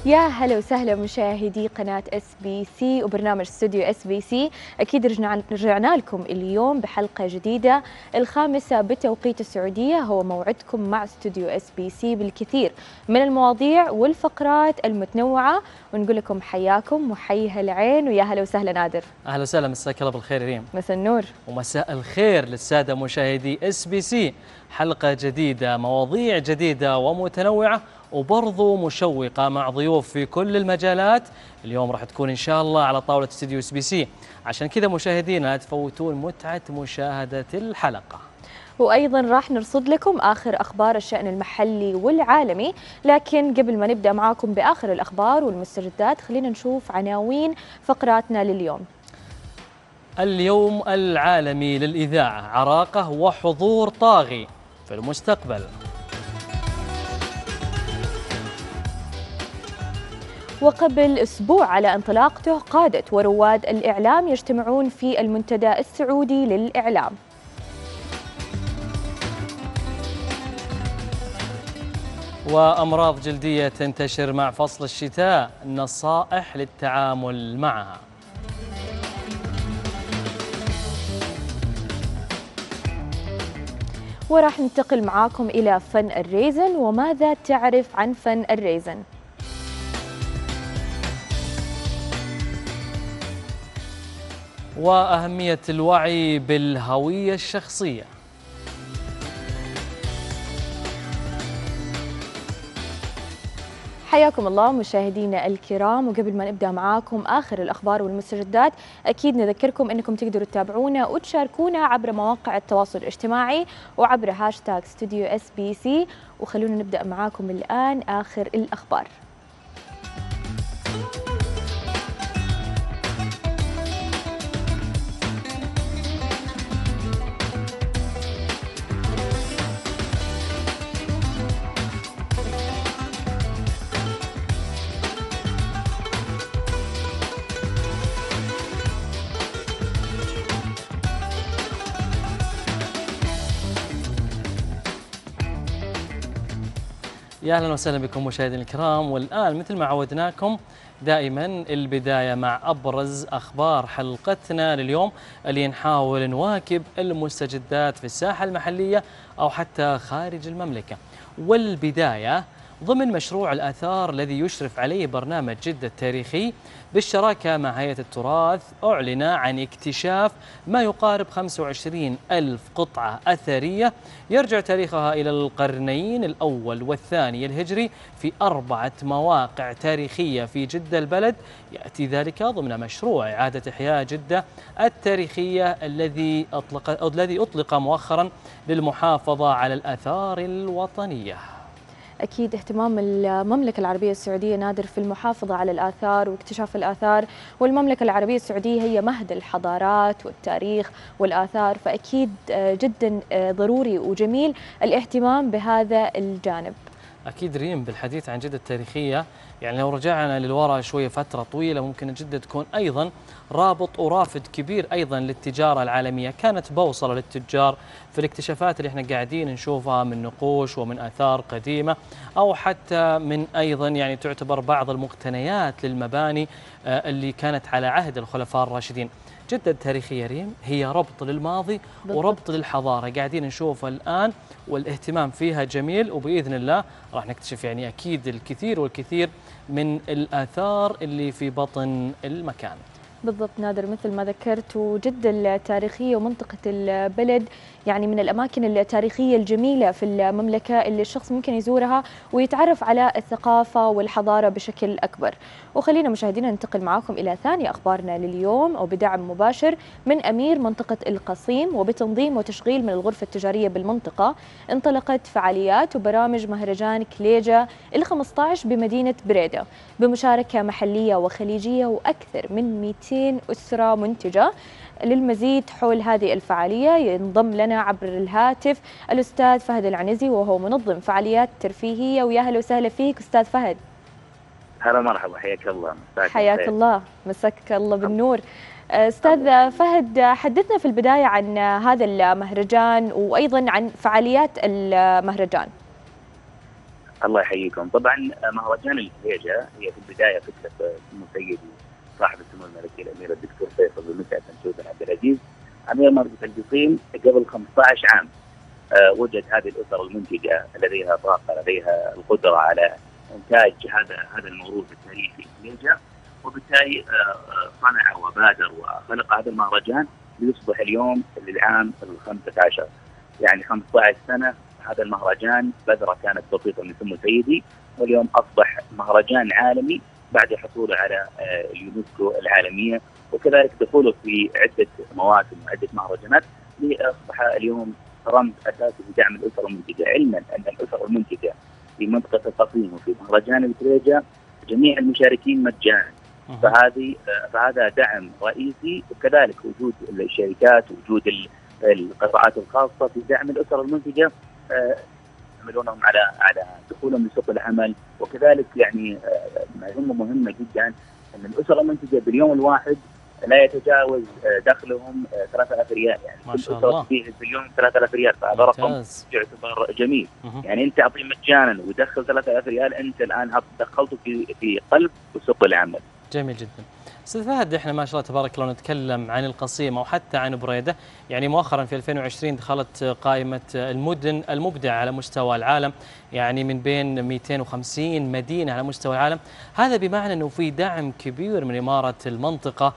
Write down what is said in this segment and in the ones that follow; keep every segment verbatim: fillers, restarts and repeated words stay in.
يا هلا وسهلا مشاهدي قناة اس بي سي وبرنامج استوديو اس بي سي. اكيد رجعنا رجعنا لكم اليوم بحلقة جديدة الخامسة بتوقيت السعودية. هو موعدكم مع استوديو اس بي سي بالكثير من المواضيع والفقرات المتنوعة، ونقول لكم حياكم وحيها العين ويا هلا وسهلا نادر. اهلا وسهلا، مساك الله بالخير يا ريم. مساء النور ومساء الخير للسادة مشاهدي اس بي سي. حلقة جديدة، مواضيع جديدة ومتنوعة وبرضو مشوقة مع ضيوف في كل المجالات. اليوم راح تكون إن شاء الله على طاولة استديو اس بي سي، عشان كذا مشاهدينا لا تفوتون متعة مشاهدة الحلقة. وأيضا راح نرصد لكم آخر أخبار الشأن المحلي والعالمي، لكن قبل ما نبدأ معاكم بآخر الأخبار والمستجدات خلينا نشوف عناوين فقراتنا لليوم. اليوم العالمي للإذاعة، عراقة وحضور طاغي في المستقبل. وقبل أسبوع على انطلاقته قادة ورواد الإعلام يجتمعون في المنتدى السعودي للإعلام. وأمراض جلدية تنتشر مع فصل الشتاء، نصائح للتعامل معها. وراح ننتقل معاكم إلى فن الريزن، وماذا تعرف عن فن الريزن؟ وأهمية الوعي بالهوية الشخصية. حياكم الله مشاهدينا الكرام، وقبل ما نبدأ معاكم آخر الأخبار والمستجدات أكيد نذكركم أنكم تقدروا تتابعونا وتشاركونا عبر مواقع التواصل الاجتماعي وعبر هاشتاغ استوديو اس بي سي. وخلونا نبدأ معاكم الآن آخر الأخبار. يا اهلا وسهلا بكم مشاهدينا الكرام، والان مثل ما عودناكم دائما البدايه مع ابرز اخبار حلقتنا لليوم، اللي نحاول نواكب المستجدات في الساحه المحليه او حتى خارج المملكه. والبدايه ضمن مشروع الآثار الذي يشرف عليه برنامج جدة التاريخي بالشراكة مع هيئة التراث، أعلن عن اكتشاف ما يقارب خمسة وعشرين ألف قطعة أثرية يرجع تاريخها إلى القرنين الأول والثاني الهجري في أربعة مواقع تاريخية في جدة البلد. يأتي ذلك ضمن مشروع إعادة إحياء جدة التاريخية الذي أطلق الذي أطلق مؤخرا للمحافظة على الآثار الوطنية. أكيد اهتمام المملكة العربية السعودية نادر في المحافظة على الآثار واكتشاف الآثار، والمملكة العربية السعودية هي مهد الحضارات والتاريخ والآثار، فأكيد جدا ضروري وجميل الاهتمام بهذا الجانب. أكيد ريم، بالحديث عن جدة التاريخية يعني لو رجعنا للوراء شوية فترة طويلة ممكن جدة تكون أيضا رابط ورافد كبير أيضا للتجارة العالمية، كانت بوصلة للتجار في الاكتشافات اللي احنا قاعدين نشوفها من نقوش ومن آثار قديمة، أو حتى من أيضا يعني تعتبر بعض المقتنيات للمباني اللي كانت على عهد الخلفاء الراشدين. جدة التاريخية ريم هي ربط للماضي بالضبط. وربط للحضارة قاعدين نشوفها الآن، والاهتمام فيها جميل، وبإذن الله راح نكتشف يعني أكيد الكثير والكثير من الآثار اللي في بطن المكان. بالضبط نادر، مثل ما ذكرت، وجدة التاريخية ومنطقة البلد يعني من الأماكن التاريخية الجميلة في المملكة اللي الشخص ممكن يزورها ويتعرف على الثقافة والحضارة بشكل أكبر. وخلينا مشاهدينا ننتقل معاكم إلى ثاني أخبارنا لليوم، وبدعم مباشر من أمير منطقة القصيم وبتنظيم وتشغيل من الغرفة التجارية بالمنطقة، انطلقت فعاليات وبرامج مهرجان كليجة الخمسة عشر بمدينة بريدة بمشاركة محلية وخليجية وأكثر من مئتين أسرة منتجة. للمزيد حول هذه الفعالية ينضم لنا عبر الهاتف الأستاذ فهد العنزي، وهو منظم فعاليات ترفيهية. ويا هلا وسهلا فيك أستاذ فهد. هلا مرحبا، حياك الله. حياك الله، مساك الله بالنور. أستاذ فهد، حدثنا في البداية عن هذا المهرجان وأيضا عن فعاليات المهرجان. الله يحييكم. طبعا مهرجان الكليجة هي في البداية فكرة سمو سيدي صاحب السمو الملكي الأمير الدكتور فيصل بن مسعد بن سعود بن عبد العزيز أمير مملكة القصيم قبل خمسة عشر عام. أه وجد هذه الأسر المنتجة لديها طاقة، لديها القدرة على إنتاج هذا هذا الموروث التاريخي الكليجة، وبالتالي أه صنع وبادر وخلق هذا المهرجان ليصبح اليوم للعام الخامس عشر، يعني خمسة عشر سنة. هذا المهرجان بذرة كانت بسيطة من سمو سيدي، واليوم أصبح مهرجان عالمي بعد حصوله على اليونسكو العالمية، وكذلك دخوله في عدة مواسم وعدة مهرجانات، لأصبح اليوم رمز أساسي لدعم الأسر المنتجة، علما أن الأسر المنتجة في منطقة القصيم وفي مهرجان الكليجة جميع المشاركين مجانا. فهذه فهذا دعم رئيسي، وكذلك وجود الشركات، وجود القطاعات الخاصة في دعم الأسر المنتجة يعملونهم على على دخولهم لسوق العمل. وكذلك يعني معلومة مهمة جدا أن الأسر المنتجة باليوم الواحد لا يتجاوز دخلهم ثلاثة آلاف ريال، يعني ما شاء الله في اليوم ثلاثة آلاف ريال، فهذا رقم يعتبر جميل. مه. يعني أنت تعطي مجانا ودخل ثلاثة آلاف ريال، أنت الآن دخلته في في قلب سوق العمل. جميل جدا. استاذ فهد، احنا ما شاء الله تبارك الله نتكلم عن القصيم او حتى عن بريده، يعني مؤخرا في ألفين وعشرين دخلت قائمه المدن المبدعه على مستوى العالم، يعني من بين مئتين وخمسين مدينه على مستوى العالم. هذا بمعنى انه في دعم كبير من اماره المنطقه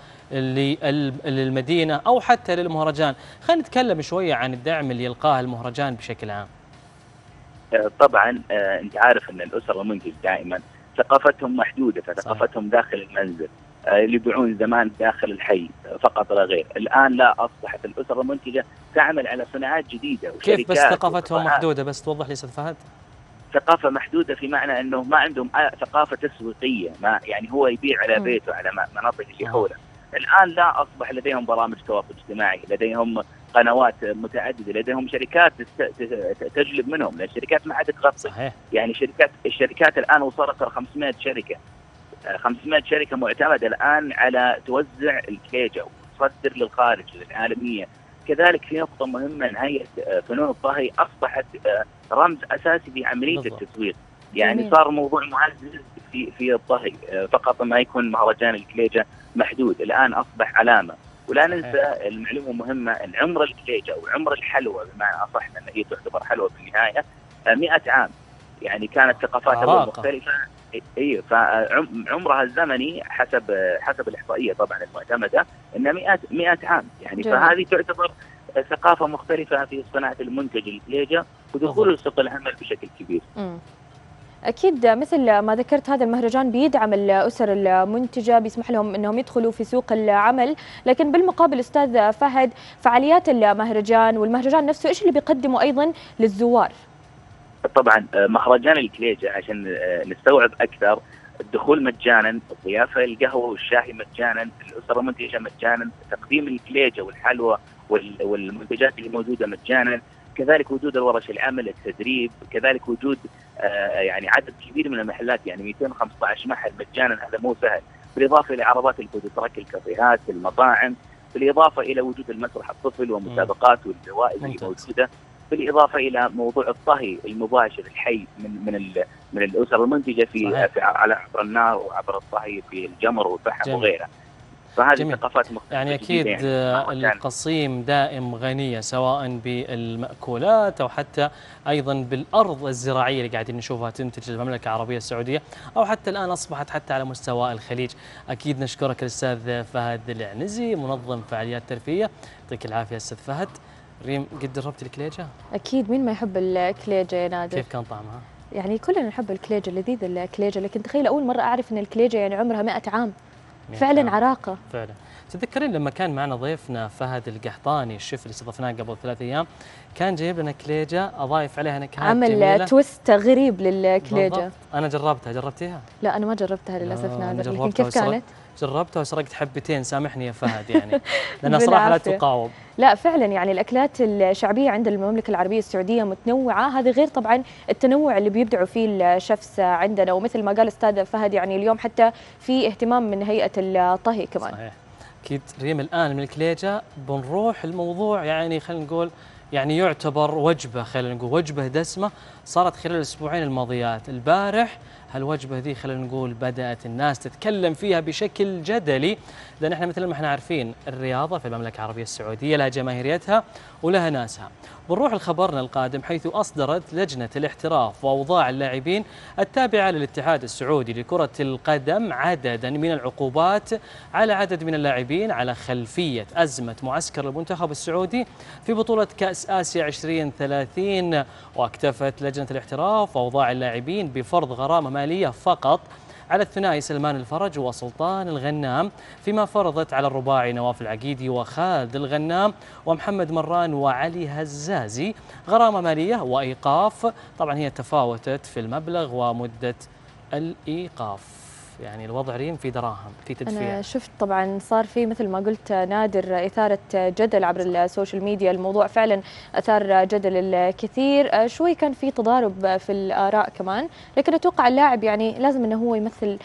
للمدينه او حتى للمهرجان. خلينا نتكلم شويه عن الدعم اللي يلقاه المهرجان بشكل عام. طبعا انت عارف ان الاسر المنتج دائما ثقافتهم محدوده، فثقافتهم داخل المنزل، اللي يبيعون زمان داخل الحي فقط لا غير. الآن لا، أصبحت الأسر المنتجة تعمل على صناعات جديدة وشركات. كيف بس ثقافتهم محدودة؟ بس توضح لي أستاذ فهد. ثقافة محدودة في معنى أنه ما عندهم ثقافة تسويقية، ما يعني هو يبيع على بيته على مناطق اللي حوله. الآن لا، أصبح لديهم برامج تواصل اجتماعي، لديهم قنوات متعددة، لديهم شركات تجلب منهم، لأن الشركات ما عاد تغطي. يعني شركات الشركات الآن وصلت خمسمائة شركة خمسمائة شركة معتمدة الآن على توزع الكليجة وتصدر للخارج للعالمية. كذلك في نقطة مهمة، أن هيئة فنون الطهي أصبحت رمز أساسي في عملية بالضبط. التسويق. يعني جميل. صار موضوع معزز في في الطهي فقط، ما يكون مهرجان الكليجة محدود، الآن أصبح علامة. ولا ننسى المعلومة مهمة، أن عمر الكليجة وعمر الحلوى بمعنى أصح أن هي تعتبر حلوى في النهاية مئة عام. يعني كانت ثقافاتها مختلفة. اي، فعمرها الزمني حسب حسب الاحصائيه طبعا المعتمده ان مئة مئة عام، يعني جميل. فهذه تعتبر ثقافه مختلفه في صناعه المنتج الكليجة ودخوله لسوق العمل بشكل كبير. م. اكيد مثل ما ذكرت هذا المهرجان بيدعم الاسر المنتجه، بيسمح لهم انهم يدخلوا في سوق العمل، لكن بالمقابل استاذ فهد فعاليات المهرجان والمهرجان نفسه ايش اللي بيقدمه ايضا للزوار؟ طبعا مهرجان الكليجة عشان نستوعب أكثر، الدخول مجانا، الضيافة القهوة والشاي مجانا، الأسرة المنتجة مجانا، تقديم الكليجة والحلوى والمنتجات اللي موجودة مجانا، كذلك وجود الورش العمل، التدريب، كذلك وجود يعني عدد كبير من المحلات، يعني مئتين وخمسة عشر محل مجانا، هذا مو سهل، بالإضافة إلى عربات الفودتراك، الكافيهات، المطاعم، بالإضافة إلى وجود المسرح الطفل ومسابقات والجوائز اللي موجودة، بالإضافة إلى موضوع الطهي المباشر الحي من من من الأسر المنتجة في, في على عبر النار وعبر الطهي في الجمر والفحم وغيرها. فهذه ثقافات مختلفة. يعني أكيد يعني القصيم دائم غنية سواء بالمأكولات أو حتى أيضا بالأرض الزراعية اللي قاعدين نشوفها تنتج المملكة العربية السعودية، أو حتى الآن أصبحت حتى على مستوى الخليج. أكيد نشكرك الأستاذ فهد العنزي منظم فعاليات ترفيهية، يعطيك العافية أستاذ فهد. ريم، قد جربت الكليجة؟ أكيد، مين ما يحب الكليجة يا نادر؟ كيف كان طعمها؟ يعني كلنا نحب الكليجة، لذيذ الكليجة، لكن تخيل أول مرة أعرف أن الكليجة يعني عمرها مئة عام. فعلا عام. عراقة فعلا. تتذكرين لما كان معنا ضيفنا فهد القحطاني الشيف اللي استضفناه قبل ثلاث أيام، كان جايب لنا كليجة أضايف عليها نكهات عمل جميلة، تويست غريب للكليجة. بالضبط. أنا جربتها، جربتيها؟ لا أنا ما جربتها للأسف نادر، لكن كيف كانت؟ جربتها وسرقت حبتين، سامحني يا فهد يعني لأنها صراحة لا تقاوم. لا فعلا، يعني الأكلات الشعبية عند المملكة العربية السعودية متنوعة، هذا غير طبعا التنوع اللي بيبدعوا فيه الشيفs عندنا، ومثل ما قال أستاذ فهد يعني اليوم حتى في اهتمام من هيئة الطهي كمان. صحيح. أكيد ريم، الآن من الكليجة بنروح الموضوع يعني خلينا نقول يعني يعتبر وجبة، خلينا نقول وجبة دسمة صارت خلال الأسبوعين الماضيات. البارح هالوجبة ذي خلينا نقول بدأت الناس تتكلم فيها بشكل جدلي، لأن احنا مثل ما احنا عارفين الرياضة في المملكة العربية السعودية لها جماهيريتها ولها ناسها. بنروح لخبرنا القادم، حيث أصدرت لجنة الاحتراف وأوضاع اللاعبين التابعة للاتحاد السعودي لكرة القدم عددا من العقوبات على عدد من اللاعبين على خلفية أزمة معسكر المنتخب السعودي في بطولة كأس آسيا عشرين ثلاثين. واكتفت لجنة الاحتراف وأوضاع اللاعبين بفرض غرامة مالية فقط على الثنائي سلمان الفرج وسلطان الغنام، فيما فرضت على الرباعي نواف العقيدي وخالد الغنام ومحمد مران وعلي هزازي غرامة مالية وإيقاف. طبعا هي تفاوتت في المبلغ ومدة الإيقاف. يعني الوضع ريم في دراهم، في تدفيع. أنا شفت طبعا صار في مثل ما قلت نادر إثارة جدل عبر السوشيال ميديا، الموضوع فعلا أثار جدل الكثير، شوي كان في تضارب في الآراء كمان، لكن أتوقع اللاعب يعني لازم أنه هو يمثل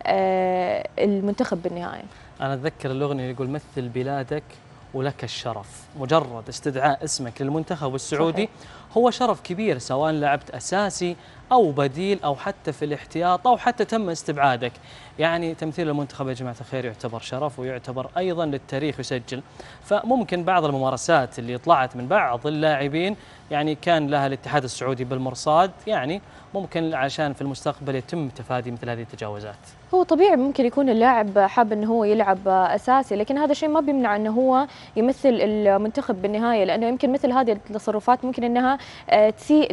المنتخب بالنهاية. أنا أتذكر الأغنية اللي يقول مثل بلادك ولك الشرف. مجرد استدعاء اسمك للمنتخب السعودي صحيح. هو شرف كبير، سواء لعبت أساسي أو بديل أو حتى في الاحتياط أو حتى تم استبعادك. يعني تمثيل المنتخب يا جماعة الخير يعتبر شرف ويعتبر أيضا للتاريخ يسجل. فممكن بعض الممارسات اللي طلعت من بعض اللاعبين يعني كان لها الاتحاد السعودي بالمرصاد، يعني ممكن عشان في المستقبل يتم تفادي مثل هذه التجاوزات. هو طبيعي ممكن يكون اللاعب حاب انه هو يلعب اساسي، لكن هذا الشيء ما بيمنع انه هو يمثل المنتخب بالنهايه، لانه يمكن مثل هذه التصرفات ممكن انها تسيء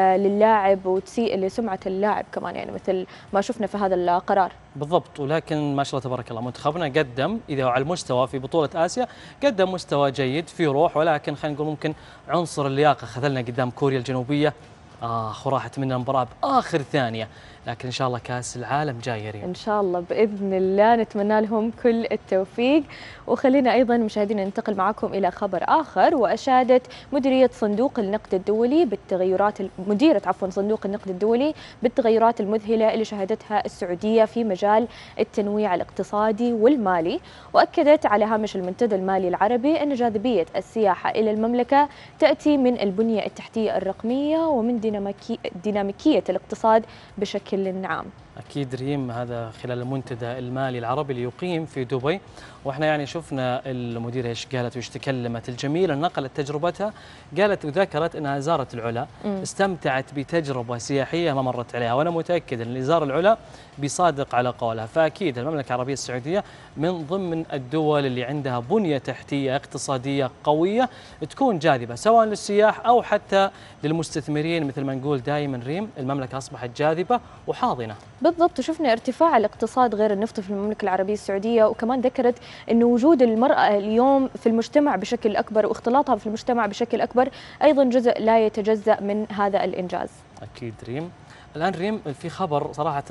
للاعب وتسيء لسمعه اللاعب كمان، يعني مثل ما شفنا في هذا القرار. بالضبط. ولكن ما شاء الله تبارك الله منتخبنا قدم، اذا على المستوى في بطوله اسيا قدم مستوى جيد في روح، ولكن خلينا نقول ممكن عنصر اللياقه خذلنا قدام كوريا الجنوبيه. آه وراحت منا المباراة بآخر ثانية، لكن إن شاء الله كأس العالم جاي يا ريم. إن شاء الله بإذن الله نتمنى لهم كل التوفيق. وخلينا أيضا مشاهدينا ننتقل معكم إلى خبر آخر. وأشادت مديرية صندوق النقد الدولي بالتغيرات مديرة عفوا صندوق النقد الدولي بالتغيرات المذهلة اللي شهدتها السعودية في مجال التنويع الاقتصادي والمالي، وأكدت على هامش المنتدى المالي العربي أن جاذبية السياحة إلى المملكة تأتي من البنية التحتية الرقمية ومن ديناميكية, ديناميكية الاقتصاد بشكل عام. أكيد ريم، هذا خلال المنتدى المالي العربي اللي يقيم في دبي، واحنا يعني شفنا المديرة ايش قالت وايش تكلمت. الجميلة نقلت تجربتها، قالت وذكرت انها زارت العلا، م. استمتعت بتجربة سياحية ما مرت عليها، وانا متأكد ان اللي زار العلا بيصادق على قولها. فأكيد المملكة العربية السعودية من ضمن الدول اللي عندها بنية تحتية اقتصادية قوية تكون جاذبة سواء للسياح أو حتى للمستثمرين. مثل ما نقول دائما ريم، المملكة أصبحت جاذبة وحاضنة. بالضبط. وشفنا ارتفاع الاقتصاد غير النفطي في المملكة العربية السعودية، وكمان ذكرت أنه وجود المرأة اليوم في المجتمع بشكل أكبر واختلاطها في المجتمع بشكل أكبر أيضا جزء لا يتجزأ من هذا الإنجاز. أكيد ريم. الآن ريم في خبر صراحة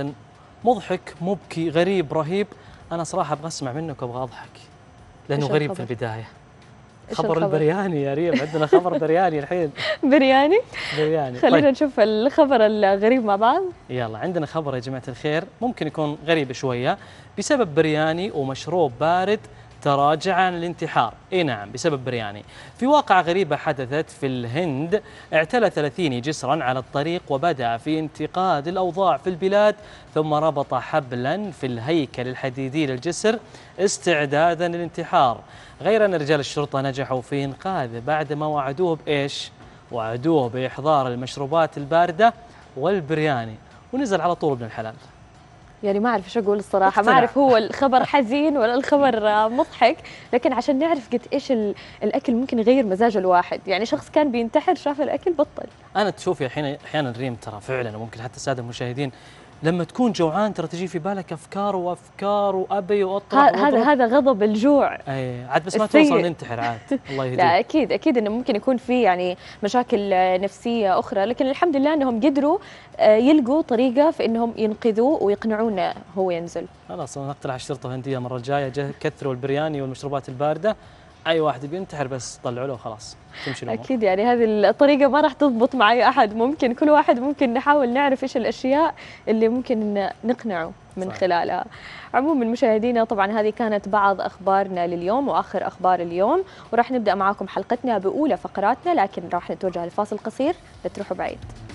مضحك مبكي غريب رهيب، أنا صراحة أبغى أسمع منك وأبغى أضحك لأنه غريب في البداية. خبر البرياني يا ريم، عندنا خبر برياني الحين. برياني؟ برياني. خلينا طيب. نشوف الخبر الغريب مع بعض. يلا عندنا خبر يا جماعة الخير ممكن يكون غريب شوية. بسبب برياني ومشروب بارد تراجع عن الانتحار. اي نعم، بسبب برياني. في واقعة غريبة حدثت في الهند، اعتلى ثلاثين جسرا على الطريق وبدأ في انتقاد الأوضاع في البلاد، ثم ربط حبلا في الهيكل الحديدي للجسر استعدادا للانتحار. غير أن رجال الشرطة نجحوا في إنقاذه بعدما وعدوه بإيش؟ وعدوه بإحضار المشروبات الباردة والبرياني، ونزل على طول ابن الحلال. يعني ما أعرف إيش أقول الصراحة، ما أعرف هو الخبر حزين ولا الخبر مضحك، لكن عشان نعرف قد إيش الأكل ممكن يغير مزاج الواحد. يعني شخص كان بينتحر شاف الأكل بطل. أنا تشوفي أحيانا أحيانا ريم ترى فعلا، وممكن حتى السادة المشاهدين لما تكون جوعان ترى تجي في بالك أفكار وأفكار وأبي وأطرح. هذا هذا غضب الجوع. أي عاد بس ما توصل ننتحر عاد. الله يهديك. لا أكيد أكيد إنه ممكن يكون في يعني مشاكل نفسية أخرى، لكن الحمد لله إنهم قدروا يلقوا طريقة في إنهم ينقذوه ويقنعونه هو ينزل. خلاص نقترح الشرطة الهندية المرة الجاية كثروا البرياني والمشروبات الباردة، أي واحد بينتحر بس طلعوا له وخلاص تمشي الأمور. أكيد يعني هذه الطريقة ما راح تضبط مع أي أحد، ممكن كل واحد ممكن نحاول نعرف إيش الأشياء اللي ممكن نقنعه. من صحيح. خلالها. عموما مشاهدينا، طبعا هذه كانت بعض أخبارنا لليوم وآخر أخبار اليوم، وراح نبدأ معاكم حلقتنا بأولى فقراتنا، لكن راح نتوجه لفاصل قصير، لا تروحوا بعيد.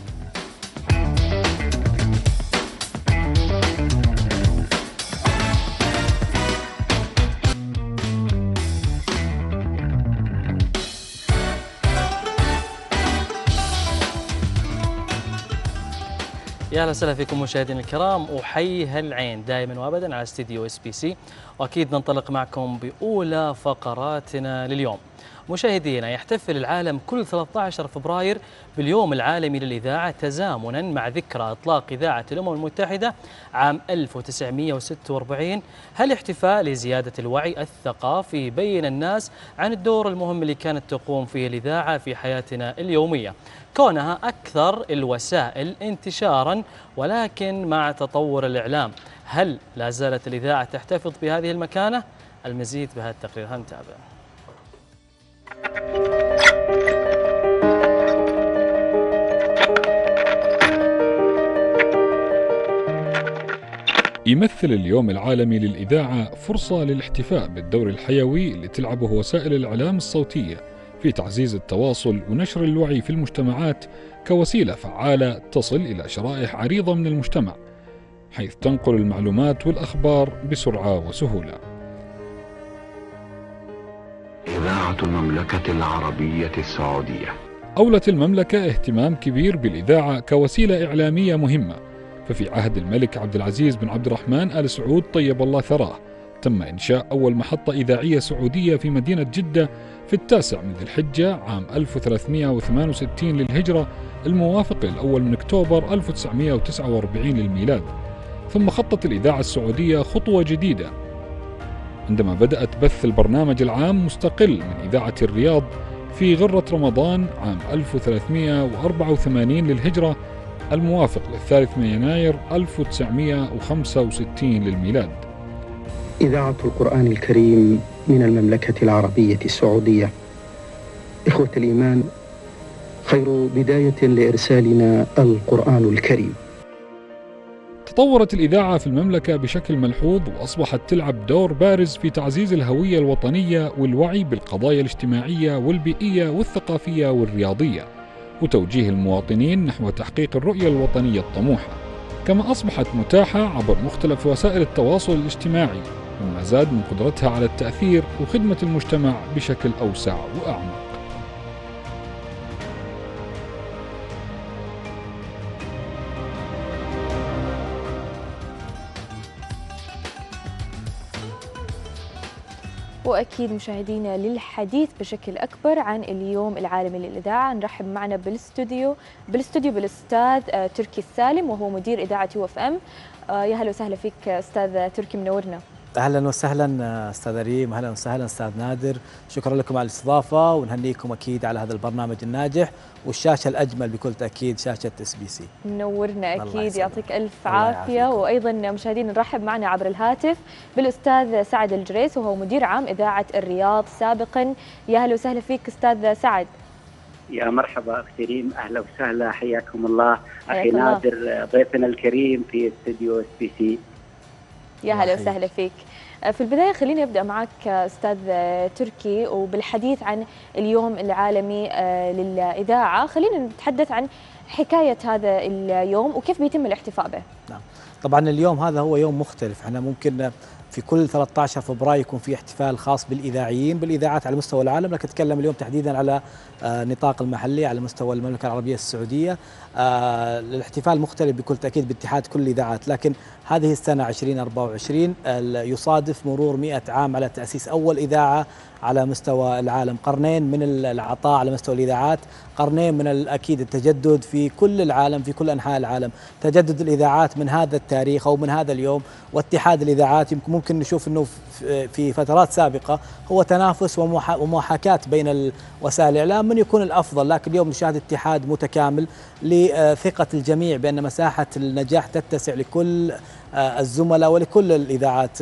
يا اهلا وسهلا فيكم مشاهدينا الكرام، وحي هالعين دائما وابدا على استديو اس بي سي، واكيد ننطلق معكم باولى فقراتنا لليوم. مشاهدينا، يحتفل العالم كل ثلاثة عشر فبراير باليوم العالمي للإذاعة تزامنا مع ذكرى إطلاق إذاعة الأمم المتحدة عام ألف وتسعمئة وستة وأربعين. هالاحتفال لزيادة الوعي الثقافي بين الناس عن الدور المهم اللي كانت تقوم فيه الإذاعة في حياتنا اليومية، كونها أكثر الوسائل انتشارا. ولكن مع تطور الإعلام، هل لا زالت الإذاعة تحتفظ بهذه المكانة؟ المزيد بهذا التقرير، هنتابع. يمثل اليوم العالمي للإذاعة فرصة للاحتفاء بالدور الحيوي اللي تلعبه وسائل الإعلام الصوتية في تعزيز التواصل ونشر الوعي في المجتمعات كوسيلة فعالة تصل إلى شرائح عريضة من المجتمع، حيث تنقل المعلومات والأخبار بسرعة وسهولة. إذاعة المملكة العربية السعودية. أولت المملكة اهتمام كبير بالإذاعة كوسيلة إعلامية مهمة، ففي عهد الملك عبد العزيز بن عبد الرحمن آل سعود طيب الله ثراه تم إنشاء أول محطة إذاعية سعودية في مدينة جدة في التاسع من ذي الحجة عام ألف وثلاثمئة وثمانية وستين للهجرة، الموافق للأول من أكتوبر ألف وتسعمئة وتسعة وأربعين للميلاد. ثم خطت الإذاعة السعودية خطوة جديدة عندما بدأت بث البرنامج العام مستقل من إذاعة الرياض في غرة رمضان عام ألف وثلاثمئة وأربعة وثمانين للهجرة، الموافق للثالث من يناير ألف وتسعمئة وخمسة وستين للميلاد. إذاعة القرآن الكريم من المملكة العربية السعودية. إخوة الإيمان، خير بداية لإرسالنا القرآن الكريم. تطورت الإذاعة في المملكة بشكل ملحوظ، وأصبحت تلعب دور بارز في تعزيز الهوية الوطنية والوعي بالقضايا الاجتماعية والبيئية والثقافية والرياضية، وتوجيه المواطنين نحو تحقيق الرؤية الوطنية الطموحة. كما أصبحت متاحة عبر مختلف وسائل التواصل الاجتماعي، مما زاد من قدرتها على التأثير وخدمة المجتمع بشكل أوسع وأعمق. وأكيد مشاهدينا، للحديث بشكل أكبر عن اليوم العالمي للإذاعة نرحب معنا بالاستوديو بالاستوديو بالأستاذ تركي السالم، وهو مدير إذاعة يو اف ام. يا هلا وسهلا فيك أستاذ تركي، منورنا. اهلا وسهلا استاذ ريم، اهلا وسهلا استاذ نادر، شكرا لكم على الاستضافه، ونهنيكم اكيد على هذا البرنامج الناجح والشاشه الاجمل بكل تاكيد، شاشه اس بي سي. منورنا اكيد، يعطيك الف عافيه. وايضا مشاهدينا نرحب معنا عبر الهاتف بالاستاذ سعد الجريس، وهو مدير عام اذاعه الرياض سابقا. يا هلا وسهلا فيك استاذ سعد. يا مرحبا اختي ريم، اهلا وسهلا، حياكم الله. اخي نادر ضيفنا الكريم في استديو اس بي سي. يا هلا وسهلا فيك. في البداية خليني أبدأ معك أستاذ تركي وبالحديث عن اليوم العالمي للإذاعة. خلينا نتحدث عن حكاية هذا اليوم وكيف بيتم الاحتفاء به. نعم، طبعا اليوم هذا هو يوم مختلف، احنا ممكن في كل ثلاثة عشر فبراير يكون في احتفال خاص بالإذاعيين بالإذاعات على مستوى العالم، لكن أتكلم اليوم تحديدا على نطاق المحلي على مستوى المملكة العربية السعودية. الاحتفال مختلف بكل تأكيد باتحاد كل الإذاعات، لكن هذه السنة عشرين أربعة وعشرين يصادف مرور مئة عام على تأسيس أول إذاعة على مستوى العالم، قرنين من العطاء على مستوى الإذاعات، قرنين من الأكيد التجدد في كل العالم، في كل أنحاء العالم، تجدد الإذاعات من هذا التاريخ أو من هذا اليوم، واتحاد الإذاعات يمكن ممكن نشوف أنه في فترات سابقة هو تنافس ومحاكاة بين وسائل الإعلام من يكون الأفضل، لكن اليوم نشاهد اتحاد متكامل لثقة الجميع بأن مساحة النجاح تتسع لكل الزملاء ولكل الإذاعات.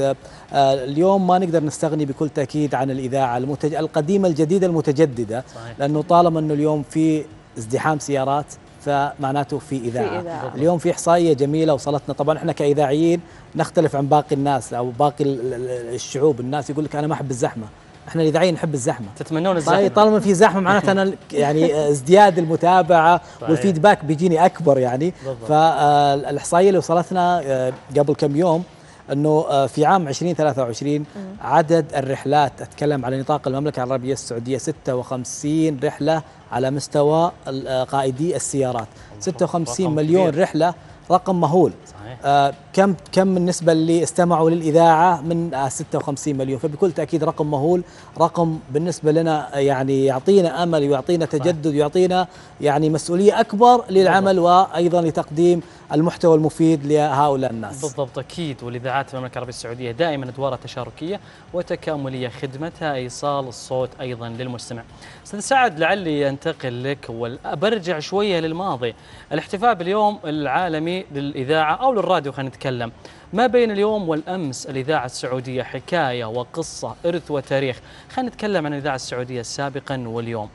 اليوم ما نقدر نستغني بكل تأكيد عن الإذاعة المتج... القديمة الجديدة المتجددة، صحيح. لأنه طالما أنه اليوم في ازدحام سيارات، فمعناته في إذاعة. في إذاعة. اليوم في إحصائية جميلة وصلتنا، طبعا إحنا كإذاعيين نختلف عن باقي الناس أو باقي الشعوب. الناس يقول لك أنا ما أحب الزحمة، احنا الاذاعيين نحب الزحمه. تتمنون الزحمه؟ طيب طالما في زحمه معناته انا يعني ازدياد المتابعه والفيدباك بيجيني اكبر يعني. فالاحصائيه اللي وصلتنا قبل كم يوم انه في عام ألفين وثلاثة وعشرين عدد الرحلات، اتكلم على نطاق المملكه العربيه السعوديه، ستة وخمسين رحله على مستوى قائدي السيارات. ستة وخمسين مليون رحله، رقم مهول. آه كم كم بالنسبه اللي استمعوا للاذاعه من آه ستة وخمسين مليون، فبكل تاكيد رقم مهول، رقم بالنسبه لنا يعني يعطينا امل ويعطينا تجدد ويعطينا يعني مسؤوليه اكبر للعمل وايضا لتقديم المحتوى المفيد لهؤلاء الناس. بالضبط، اكيد. والاذاعات المملكه العربيه السعوديه دائما ادوارها تشاركيه وتكامليه، خدمتها ايصال الصوت ايضا للمستمع. استاذ سعد، لعلي انتقل لك وبرجع شويه للماضي، الاحتفاء باليوم العالمي للاذاعه او للراديو، خلينا نتكلم. ما بين اليوم والامس الاذاعه السعوديه حكايه وقصه، ارث وتاريخ. خلينا نتكلم عن الاذاعه السعوديه سابقا واليوم.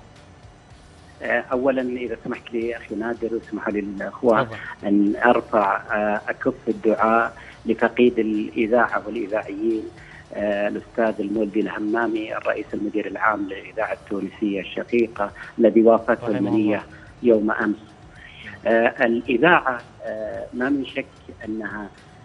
اولا اذا سمحت لي اخي نادر واسمحوا لي الاخوه ان ارفع اكف الدعاء لفقيد الاذاعه والاذاعيين الاستاذ المولدي الهمامي، الرئيس المدير العام للاذاعه التونسيه الشقيقه الذي وافته المنيه يوم امس. الاذاعه ما من شك انها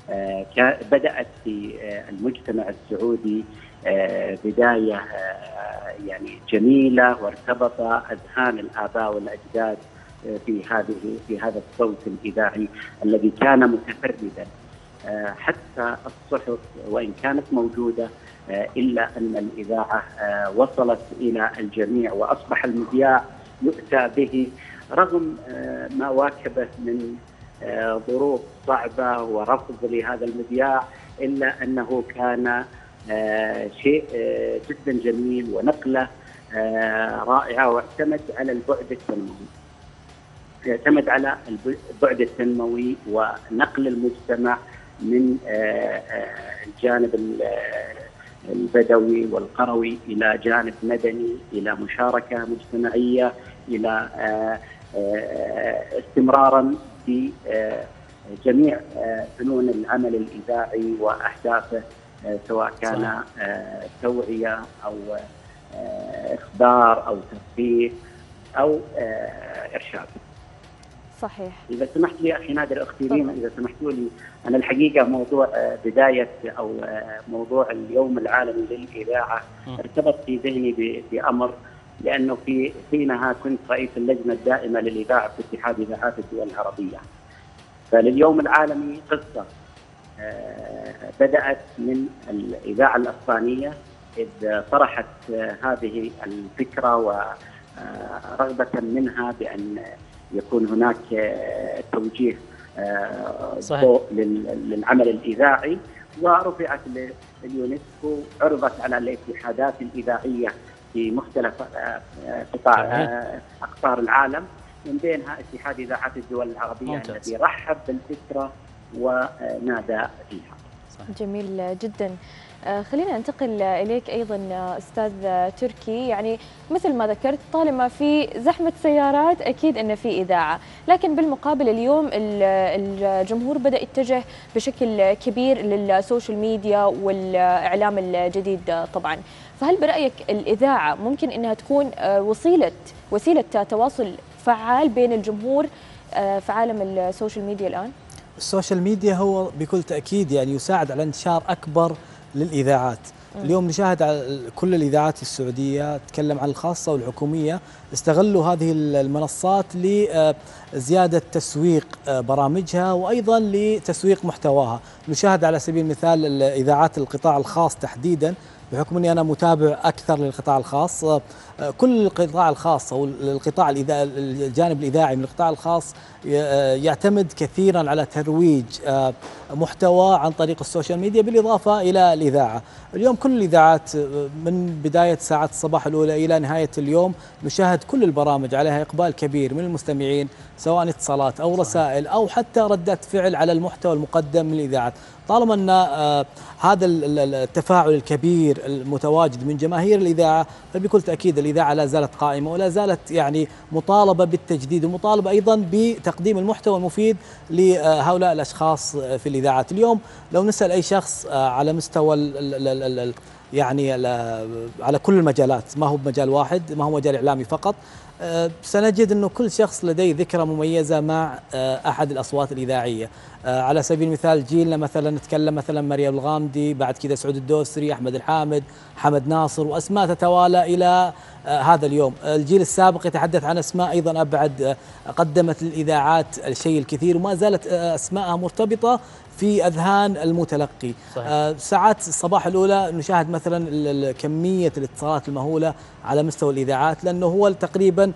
بدات في المجتمع السعودي بدايه يعني جميله، وارتبط اذهان الاباء والاجداد في هذه في هذا الصوت الاذاعي الذي كان متفردا. حتى الصحف وان كانت موجوده الا ان الاذاعه وصلت الى الجميع، واصبح المذياع يؤتى به رغم ما واكبه من ظروف صعبه ورفض لهذا المذياع، الا انه كان آه شيء آه جدا جميل ونقله آه رائعه، واعتمد على البعد التنموي. يعتمد على البعد التنموي ونقل المجتمع من الجانب البدوي والقروي الى جانب مدني، الى مشاركه مجتمعيه، الى استمرارا في جميع فنون العمل الاذاعي واهدافه، سواء كان توعيه او اخبار او تثقيف او ارشاد. صحيح. اذا سمحت لي اخي نادر، اختي ريما، اذا سمحتوا لي، انا الحقيقه موضوع بدايه او موضوع اليوم العالمي للاذاعه ارتبط في ذهني بامر، لانه في حينها كنت رئيس اللجنه الدائمه للاذاعه في اتحاد اذاعات الدول العربيه. فلليوم العالمي قصه بدات من الاذاعه الاسبانيه، اذ طرحت هذه الفكره ورغبه منها بان يكون هناك توجيه ضوء للعمل الاذاعي، ورفعت لليونسكو، عرضت على الاتحادات الاذاعيه في مختلف قطاع اقطار العالم، من بينها اتحاد اذاعات الدول العربيه الذي رحب بالفكره ونادى فيها. جميل جدا. خلينا ننتقل إليك أيضا أستاذ تركي. يعني مثل ما ذكرت، طالما في زحمة سيارات أكيد أن في إذاعة، لكن بالمقابل اليوم الجمهور بدأ يتجه بشكل كبير للسوشيال ميديا والإعلام الجديد طبعا. فهل برأيك الإذاعة ممكن أنها تكون وسيلة وسيلة تواصل فعال بين الجمهور في عالم السوشيال ميديا الآن؟ السوشيال ميديا هو بكل تأكيد يعني يساعد على انتشار أكبر للإذاعات. اليوم نشاهد على كل الإذاعات السعودية، تكلم عن الخاصة والحكومية، استغلوا هذه المنصات لزيادة تسويق برامجها وأيضا لتسويق محتواها. نشاهد على سبيل المثال الإذاعات القطاع الخاص تحديدا، بحكم أني أنا متابع أكثر للقطاع الخاص، كل القطاع الخاص أو القطاع الجانب الإذاعي من القطاع الخاص يعتمد كثيرا على ترويج محتوى عن طريق السوشيال ميديا، بالإضافة إلى الإذاعة. اليوم كل الإذاعات من بداية ساعات الصباح الأولى إلى نهاية اليوم نشاهد كل البرامج عليها إقبال كبير من المستمعين، سواء اتصالات أو رسائل أو حتى ردات فعل على المحتوى المقدم من الإذاعات. طالما أن هذا التفاعل الكبير المتواجد من جماهير الإذاعة، فبكل تأكيد الإذاعة لا زالت قائمة ولا زالت يعني مطالبة بالتجديد، ومطالبة أيضا بتقديم المحتوى المفيد لهؤلاء الأشخاص في الإذاعات. اليوم لو نسأل أي شخص على مستوى ال ال ال ال يعني على كل المجالات، ما هو بمجال واحد، ما هو مجال إعلامي فقط، سنجد أنه كل شخص لديه ذكرى مميزة مع أحد الأصوات الإذاعية. على سبيل المثال جيلنا مثلا نتكلم مثلا مريم الغامدي، بعد كذا سعود الدوسري، أحمد الحامد، حمد ناصر، وأسماء تتوالى إلى هذا اليوم. الجيل السابق يتحدث عن أسماء أيضا أبعد قدمت للإذاعات الشيء الكثير، وما زالت أسماءها مرتبطة في أذهان المتلقي. آه ساعات الصباح الأولى نشاهد مثلا كمية الاتصالات المهولة على مستوى الإذاعات، لأنه هو تقريبا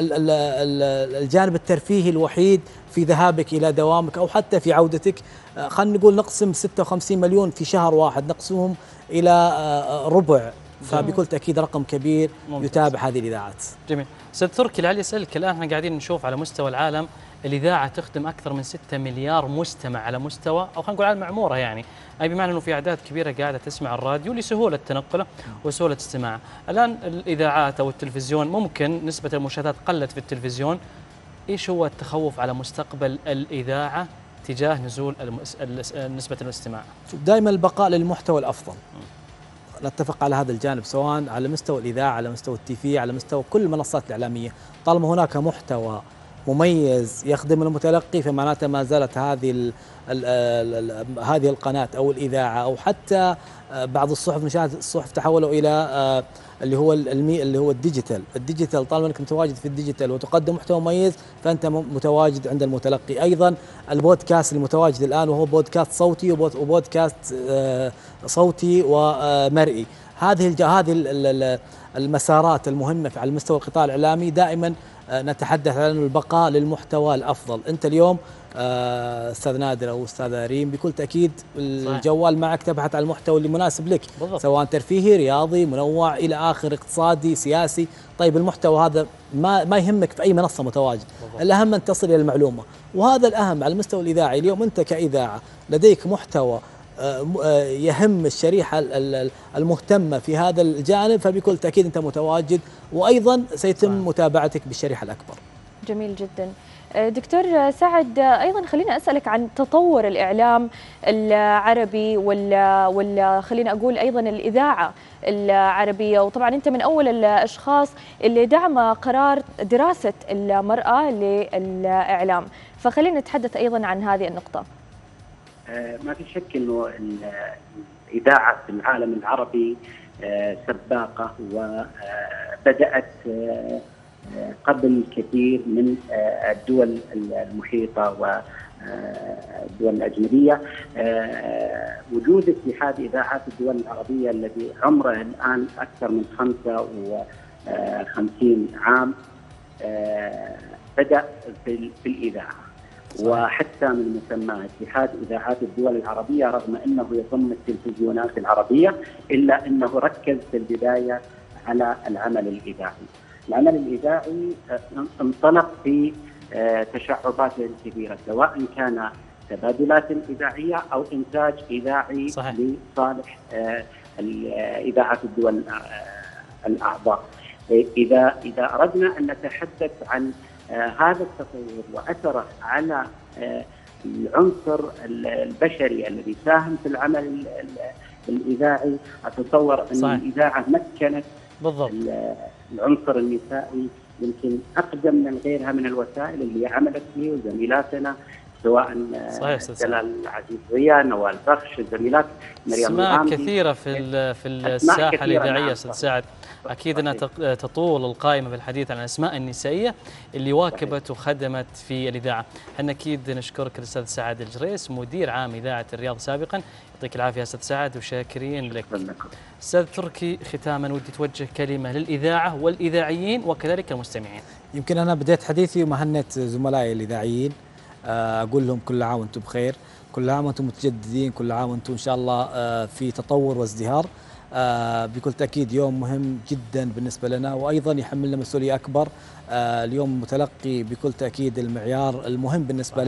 الجانب الترفيهي الوحيد في ذهابك إلى دوامك أو حتى في عودتك. آه خلينا نقول نقسم ستة وخمسين مليون في شهر واحد، نقسمهم إلى آه ربع، فبكل تأكيد رقم كبير ممتاز. يتابع هذه الإذاعات. جميل. أستاذ تركي، لعلي أسألك الآن، احنا قاعدين نشوف على مستوى العالم الإذاعة تخدم أكثر من ستة مليار مستمع على مستوى، أو خلينا نقول على المعمورة يعني، أي بمعنى أنه في أعداد كبيرة قاعدة تسمع الراديو لسهولة تنقله وسهولة استماعه. الآن الإذاعات أو التلفزيون ممكن نسبة المشاهدات قلت في التلفزيون، إيش هو التخوف على مستقبل الإذاعة تجاه نزول نسبة الاستماع؟ دائما البقاء للمحتوى الأفضل. نتفق على هذا الجانب، سواء على مستوى الإذاعة، على مستوى التيفي، على مستوى كل المنصات الإعلامية. طالما هناك محتوى مميز يخدم المتلقي، فمعناته ما زالت هذه ال ال ال هذه القناة أو الإذاعة أو حتى بعض الصحف، نشاهد الصحف تحولوا إلى اللي هو المي اللي هو الديجيتال. الديجيتال طالما أنك متواجد في الديجيتال وتقدم محتوى مميز، فأنت متواجد عند المتلقي. أيضا البودكاست المتواجد الآن، وهو بودكاست صوتي وبودكاست صوتي ومرئي. هذه هذه المسارات المهمة على المستوى القطاع الإعلامي دائما نتحدث عن البقاء للمحتوى الأفضل. أنت اليوم أستاذ نادر أو أستاذ ريم بكل تأكيد الجوال معك، تبحث عن المحتوى اللي مناسب لك، بالضبط. سواء ترفيهي، رياضي، منوع إلى آخر، اقتصادي، سياسي. طيب المحتوى هذا ما ما يهمك في أي منصة متواجد، بالضبط. الأهم أن تصل إلى المعلومة، وهذا الأهم على المستوى الإذاعي. اليوم أنت كإذاعة لديك محتوى يهم الشريحة المهتمة في هذا الجانب، فبكل تأكيد أنت متواجد، وأيضا سيتم متابعتك بالشريحة الأكبر. جميل جدا. دكتور سعد، أيضا خلينا أسألك عن تطور الإعلام العربي ولا ولا خلينا أقول أيضا الإذاعة العربية، وطبعا أنت من أول الأشخاص اللي دعم قرار دراسة المرأة للإعلام، فخلينا نتحدث أيضا عن هذه النقطة. ما في شك أنه الإذاعة في العالم العربي سباقة، وبدأت قبل كثير من الدول المحيطة والدول الأجنبية. وجود اتحاد إذاعات الدول العربية الذي عمره الآن أكثر من خمسة وخمسين عام بدأ في الإذاعة، وحتى من مسمى اتحاد إذاعات الدول العربية، رغم أنه يضم التلفزيونات العربية، إلا أنه ركز في البداية على العمل الإذاعي. العمل الإذاعي انطلق في تشعبات كبيرة، سواء كان تبادلات إذاعية أو إنتاج إذاعي صحيح. لصالح إذاعة الدول الأعضاء. إذا إذا أردنا أن نتحدث عن هذا التطور وأثره على العنصر البشري الذي ساهم في العمل الإذاعي، أتصور أن صحيح. الإذاعة مكنت بالضبط العنصر النسائي يمكن أقدم من غيرها من الوسائل اللي عملت فيه، وزميلاتنا سواء جلال عزيز ريان، نوال بخش، الزميلات مريم اسماء كثيرة في في الساحة الإذاعية. أستاذ سعد، أكيد أنها تطول القائمة بالحديث عن الأسماء النسائية اللي واكبت وخدمت في الإذاعة. احنا أكيد نشكرك الأستاذ سعد الجريس، مدير عام إذاعة الرياض سابقا. يعطيك العافية أستاذ سعد، وشاكرين لك. أستاذ تركي، ختاما ودي توجه كلمة للإذاعة والإذاعيين وكذلك المستمعين. يمكن أنا بديت حديثي ومهنت زملائي الإذاعيين، أقول لهم كل عام وأنتم بخير، كل عام وأنتم متجددين، كل عام وأنتم إن شاء الله في تطور وازدهار. بكل تأكيد يوم مهم جدا بالنسبة لنا، وأيضا يحملنا مسؤولية أكبر. اليوم متلقي بكل تأكيد المعيار المهم بالنسبة له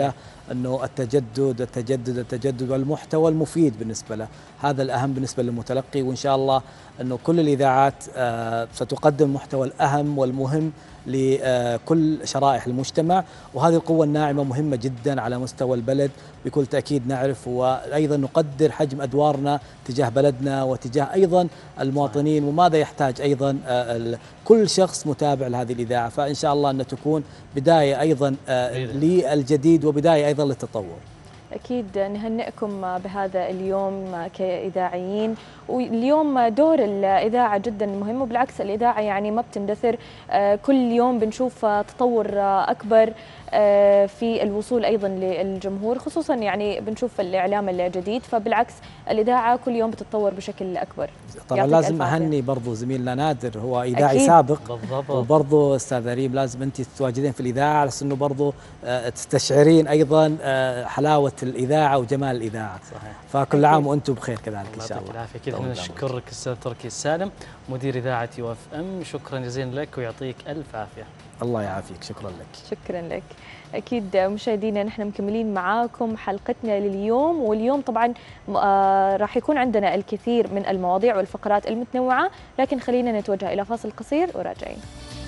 أنه التجدد التجدد التجدد والمحتوى المفيد بالنسبة له، هذا الأهم بالنسبة للمتلقي. وإن شاء الله أنه كل الإذاعات ستقدم المحتوى الأهم والمهم لكل شرائح المجتمع، وهذه القوة الناعمة مهمة جدا على مستوى البلد بكل تأكيد نعرف، وأيضا نقدر حجم أدوارنا تجاه بلدنا وتجاه أيضا المواطنين وماذا يحتاج أيضا كل شخص متابع لهذه الإذاعة. فإن شاء الله أن تكون بداية أيضا للجديد وبداية أيضا للتطور. أكيد نهنئكم بهذا اليوم كإذاعيين، واليوم دور الإذاعة جدا مهم، وبالعكس الإذاعة يعني ما بتندثر، كل يوم بنشوف تطور أكبر في الوصول أيضا للجمهور، خصوصا يعني بنشوف الإعلام الجديد، فبالعكس الإذاعة كل يوم بتتطور بشكل أكبر. طبعا لازم أهني برضو زميلنا نادر، هو إذاعي أكيد. سابق بالضبط. وبرضو أستاذ ريم لازم أنت تتواجدين في الإذاعة على أنه برضو تستشعرين أيضا حلاوة الإذاعة وجمال الإذاعة. صحيح. فكل عام وأنتم بخير كذلك إن شاء الله. العافية. أكيد نشكرك أستاذ تركي السالم مدير إذاعة يو اف ام، شكرا جزيلا لك ويعطيك ألف عافية. الله يعافيك، شكرا لك. شكرا لك. أكيد مشاهدينا نحن مكملين معاكم حلقتنا لليوم، واليوم طبعا آه راح يكون عندنا الكثير من المواضيع والفقرات المتنوعة، لكن خلينا نتوجه إلى فاصل قصير وراجعين.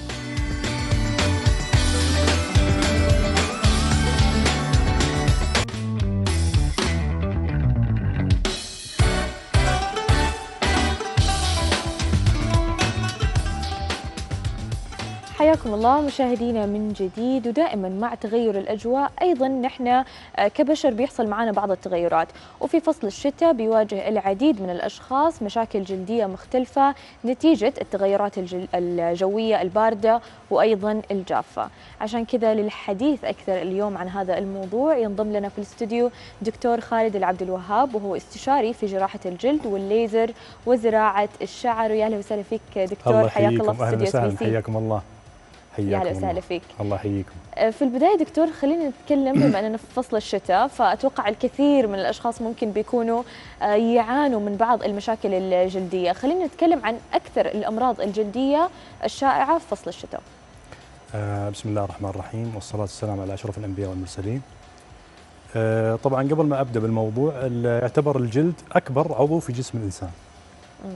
حياكم الله مشاهدينا من جديد، ودائما مع تغير الأجواء أيضا نحن كبشر بيحصل معنا بعض التغيرات، وفي فصل الشتاء بيواجه العديد من الأشخاص مشاكل جلدية مختلفة نتيجة التغيرات الجوية الباردة وأيضا الجافة. عشان كذا للحديث أكثر اليوم عن هذا الموضوع ينضم لنا في الاستوديو دكتور خالد العبد الوهاب، وهو استشاري في جراحة الجلد والليزر وزراعة الشعر. ويا اهلا وسهلا فيك دكتور، حياك الله في استوديو اس بي سي. حياكم الله. يا اهلا وسهلا فيك. الله يحييكم. في البدايه دكتور خلينا نتكلم بما اننا في فصل الشتاء، فاتوقع الكثير من الاشخاص ممكن بيكونوا يعانوا من بعض المشاكل الجلديه، خلينا نتكلم عن اكثر الامراض الجلديه الشائعه في فصل الشتاء. آه بسم الله الرحمن الرحيم، والصلاه والسلام على اشرف الانبياء والمرسلين. آه طبعا قبل ما ابدا بالموضوع، يعتبر الجلد اكبر عضو في جسم الانسان. م.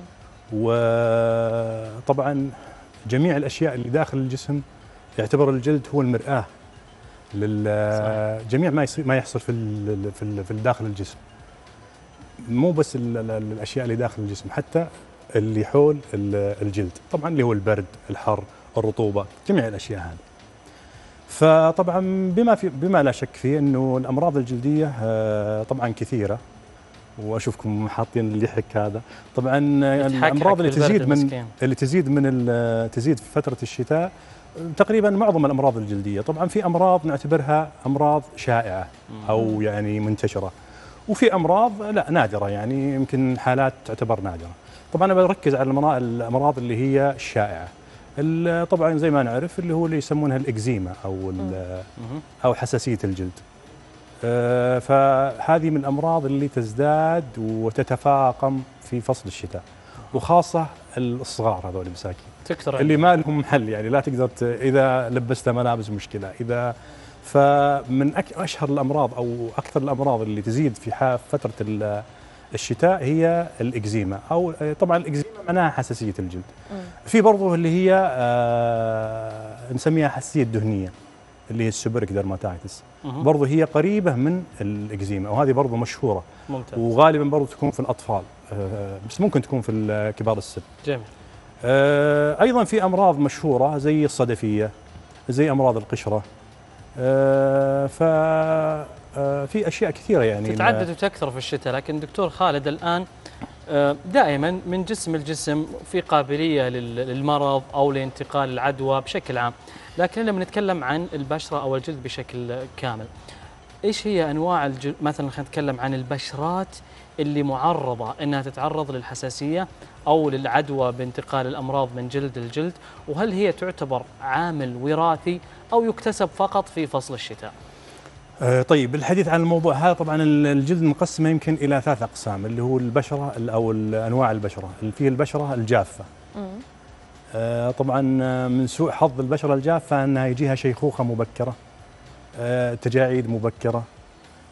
وطبعا جميع الاشياء اللي داخل الجسم يعتبر الجلد هو المرآة لجميع ما يصير ما يحصل في في في داخل الجسم. مو بس الاشياء اللي داخل الجسم، حتى اللي حول الجلد، طبعا اللي هو البرد، الحر، الرطوبه، جميع الاشياء هذه. فطبعا بما في بما لا شك فيه انه الامراض الجلديه طبعا كثيره، واشوفكم حاطين اللحك هذا. طبعا الامراض اللي تزيد من اللي تزيد من تزيد في فتره الشتاء تقريبا معظم الامراض الجلديه. طبعا في امراض نعتبرها امراض شائعه او يعني منتشره، وفي امراض لا نادره، يعني يمكن حالات تعتبر نادره. طبعا انا بركز على الامراض اللي هي الشائعه. طبعا زي ما نعرف اللي هو اللي يسمونها الاكزيما او او حساسيه الجلد. فهذه من الامراض اللي تزداد وتتفاقم في فصل الشتاء، وخاصه الصغار هذول المساكين تكثر اللي ما لهم محل، يعني لا تقدر اذا لبست ملابس مشكله اذا. فمن اشهر الامراض او اكثر الامراض اللي تزيد في فتره الشتاء هي الاكزيما، او طبعا الاكزيما معناها حساسيه الجلد. م. في برضه اللي هي آه نسميها حساسيه دهنيه اللي هي السوبريك ديرماتايتس، برضه هي قريبه من الاكزيما، وهذه برضه مشهوره. ممتاز. وغالبا برضه تكون في الاطفال، آه بس ممكن تكون في كبار السن. جميل. آه ايضا في امراض مشهوره زي الصدفيه، زي امراض القشره. آه ف آه في اشياء كثيره يعني تتعدد وتكثر في الشتاء. لكن دكتور خالد الان آه دائما من جسم الجسم في قابليه للمرض او لانتقال العدوى بشكل عام، لكن لما نتكلم عن البشره او الجلد بشكل كامل، ايش هي انواع الجلد؟ مثلا خلينا نتكلم عن البشرات اللي معرضه انها تتعرض للحساسيه او للعدوى بانتقال الامراض من جلد لجلد، وهل هي تعتبر عامل وراثي او يكتسب فقط في فصل الشتاء؟ آه طيب، الحديث عن الموضوع هذا، طبعا الجلد مقسمه يمكن الى ثلاث اقسام، اللي هو البشره او انواع البشره، اللي فيه البشره الجافه. آه طبعا من سوء حظ البشره الجافه انها يجيها شيخوخه مبكره، آه تجاعيد مبكره،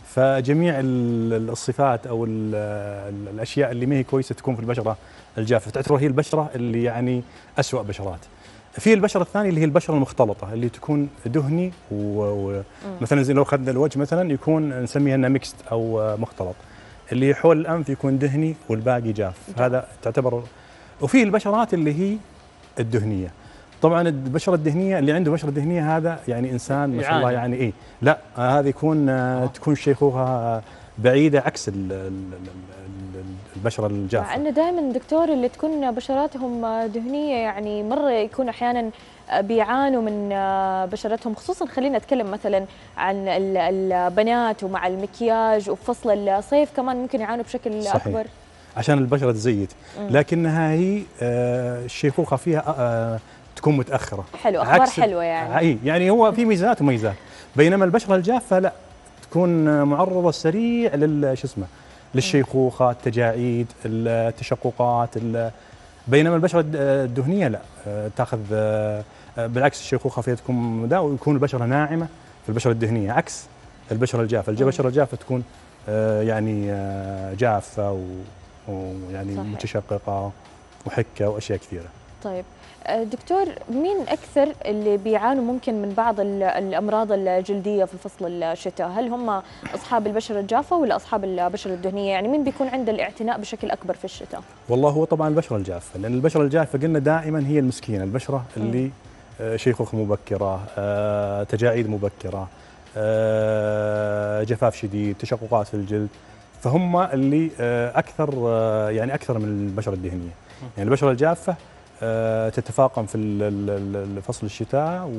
فجميع الصفات او الاشياء اللي ما هي كويسه تكون في البشره الجافه، تعتبر هي البشره اللي يعني اسوأ بشرات. في البشره الثانيه اللي هي البشره المختلطه اللي تكون دهني ومثلا زي لو اخذنا الوجه مثلا يكون نسميها انها ميكست او مختلط، اللي حول الانف يكون دهني والباقي جاف، هذا تعتبر. وفي البشرات اللي هي الدهنيه. طبعا البشره الدهنيه اللي عنده بشره دهنيه هذا يعني انسان ما شاء الله يعني ايه، لا هذا يكون آه. تكون الشيخوخه بعيده عكس البشره الجافه. مع انه دائما دكتور اللي تكون بشراتهم دهنيه يعني مره يكون احيانا بيعانوا من بشرتهم، خصوصا خلينا نتكلم مثلا عن البنات ومع المكياج وفي فصل الصيف كمان ممكن يعانوا بشكل صحيح. اكبر عشان البشره تزيت، لكنها هي آه الشيخوخه فيها آه تكون متاخره. حلو، اخبار حلوه يعني. اي يعني هو في ميزات وميزات، بينما البشره الجافه لا تكون معرضه سريع لل شو اسمه للشيخوخه، التجاعيد، التشققات، بينما البشره الدهنيه لا تاخذ بالعكس الشيخوخه فيها تكون مداومه ويكون البشره ناعمه في البشره الدهنيه عكس البشره الجافه، البشره الجافه تكون يعني جافه ويعني متشققه وحكه واشياء كثيره. طيب دكتور، مين أكثر اللي بيعانوا ممكن من بعض الأمراض الجلدية في فصل الشتاء؟ هل هم أصحاب البشرة الجافة ولا أصحاب البشرة الدهنية؟ يعني مين بيكون عنده الاعتناء بشكل أكبر في الشتاء؟ والله هو طبعا البشرة الجافة، لأن البشرة الجافة قلنا دائما هي المسكينة، البشرة اللي شيخوخة مبكرة، تجاعيد مبكرة، جفاف شديد، تشققات في الجلد، فهم اللي أكثر يعني أكثر من البشرة الدهنية. يعني البشرة الجافة تتفاقم في فصل الشتاء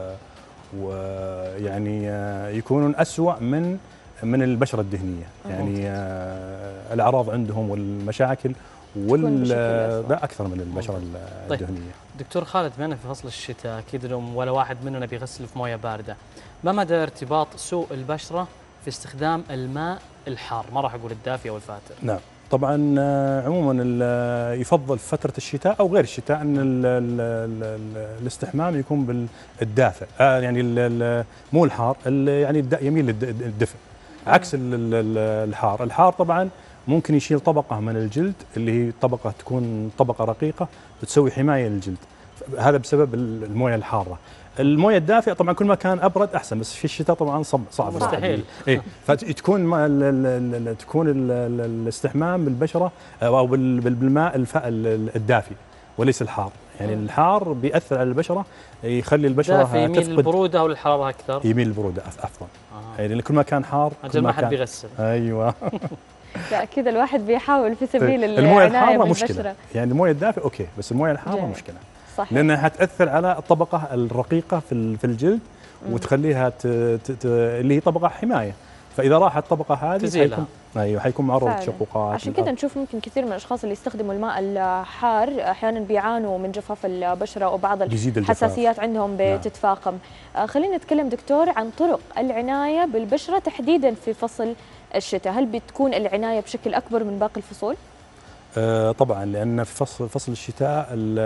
ويعني يكونون أسوأ من من البشرة الدهنية، يعني الأعراض عندهم والمشاكل وال أكثر من البشرة طيب. الدهنية. دكتور خالد، بما في فصل الشتاء أكيد لهم ولا واحد مننا بيغسل في موية باردة، ما مدى ارتباط سوء البشرة في استخدام الماء الحار؟ ما راح أقول الدافئ أو الفاتر. نعم طبعا عموما يفضل في فتره الشتاء او غير الشتاء ان ال ال ال الاستحمام يكون بالدافئ، آه يعني مو الحار، يعني يميل للدفء عكس الحار. الحار طبعا ممكن يشيل طبقه من الجلد اللي هي طبقه تكون طبقه رقيقه بتسوي حمايه للجلد، هذا بسبب المويه الحاره. المويه الدافئه طبعا كل ما كان ابرد احسن، بس في الشتاء طبعا صعب صعب مستحيل. اي فتكون ما ال ال تكون ال ال الاستحمام بالبشره او بالماء الدافئ وليس الحار، يعني الحار بيأثر على البشره، يخلي البشره تفقد. يميل للبروده ولا الحراره اكثر؟ يميل للبروده افضل. آه. يعني كل ما كان حار اجل ما حد بيغسل. ايوه لا كذا الواحد بيحاول في سبيل المويه الحاره مشكله، يعني المويه الدافئه اوكي بس المويه الحاره جاي. مشكله صحيح. لانها حتاثر على الطبقه الرقيقه في في الجلد وتخليها ت... ت... ت... اللي هي طبقه حمايه، فاذا راحت الطبقه هذه حيكون ايوه حيكون معرض لتشققات. عشان كذا نشوف ممكن كثير من الاشخاص اللي يستخدموا الماء الحار احيانا بيعانوا من جفاف البشره وبعض الحساسيات عندهم بتتفاقم. نعم. خلينا نتكلم دكتور عن طرق العنايه بالبشره تحديدا في فصل الشتاء، هل بتكون العنايه بشكل اكبر من باقي الفصول؟ آه طبعا، لان في فصل فصل الشتاء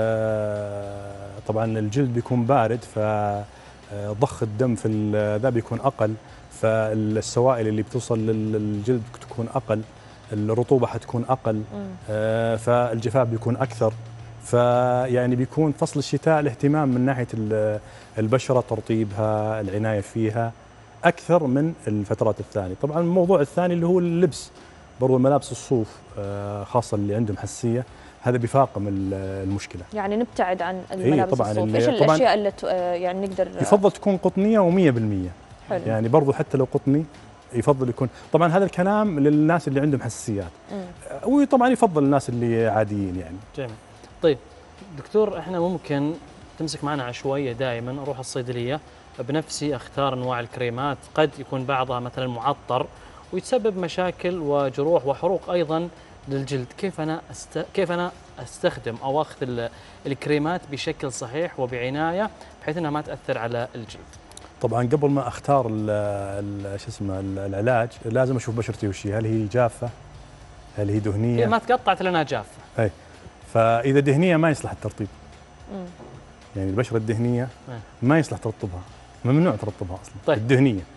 طبعا الجلد بيكون بارد، فضخ الدم في ذا بيكون اقل، فالسوائل اللي بتوصل للجلد تكون اقل، الرطوبه حتكون اقل، آه فالجفاف بيكون اكثر، فيعني بيكون فصل الشتاء الاهتمام من ناحيه البشره، ترطيبها، العنايه فيها اكثر من الفترات الثانيه. طبعا الموضوع الثاني اللي هو اللبس، برضو ملابس الصوف خاصه اللي عندهم حساسيه، هذا بيفاقم المشكله. يعني نبتعد عن الملابس طبعاً الصوف، ايش الاشياء اللي يعني نقدر يفضل تكون قطنيه ومية بالمية. حلو. يعني برضو حتى لو قطني يفضل يكون، طبعا هذا الكلام للناس اللي عندهم حساسيات، وطبعا يفضل الناس اللي عاديين يعني. جميل. طيب دكتور، احنا ممكن تمسك معنا عشوائيه دائما، اروح الصيدليه بنفسي اختار انواع الكريمات، قد يكون بعضها مثلا معطر ويتسبب مشاكل وجروح وحروق ايضا للجلد، كيف انا أست... كيف انا استخدم او اخذ الكريمات بشكل صحيح وبعنايه بحيث انها ما تاثر على الجلد؟ طبعا قبل ما اختار ال شو اسمه العلاج لازم اشوف بشرتي وش هي، هل هي جافه؟ هل هي دهنيه؟ هي ما تقطعت لانها جافه. اي فاذا دهنيه ما يصلح الترطيب. امم يعني البشره الدهنيه ما يصلح ترطبها، ممنوع ترطبها اصلا. طيب. الدهنيه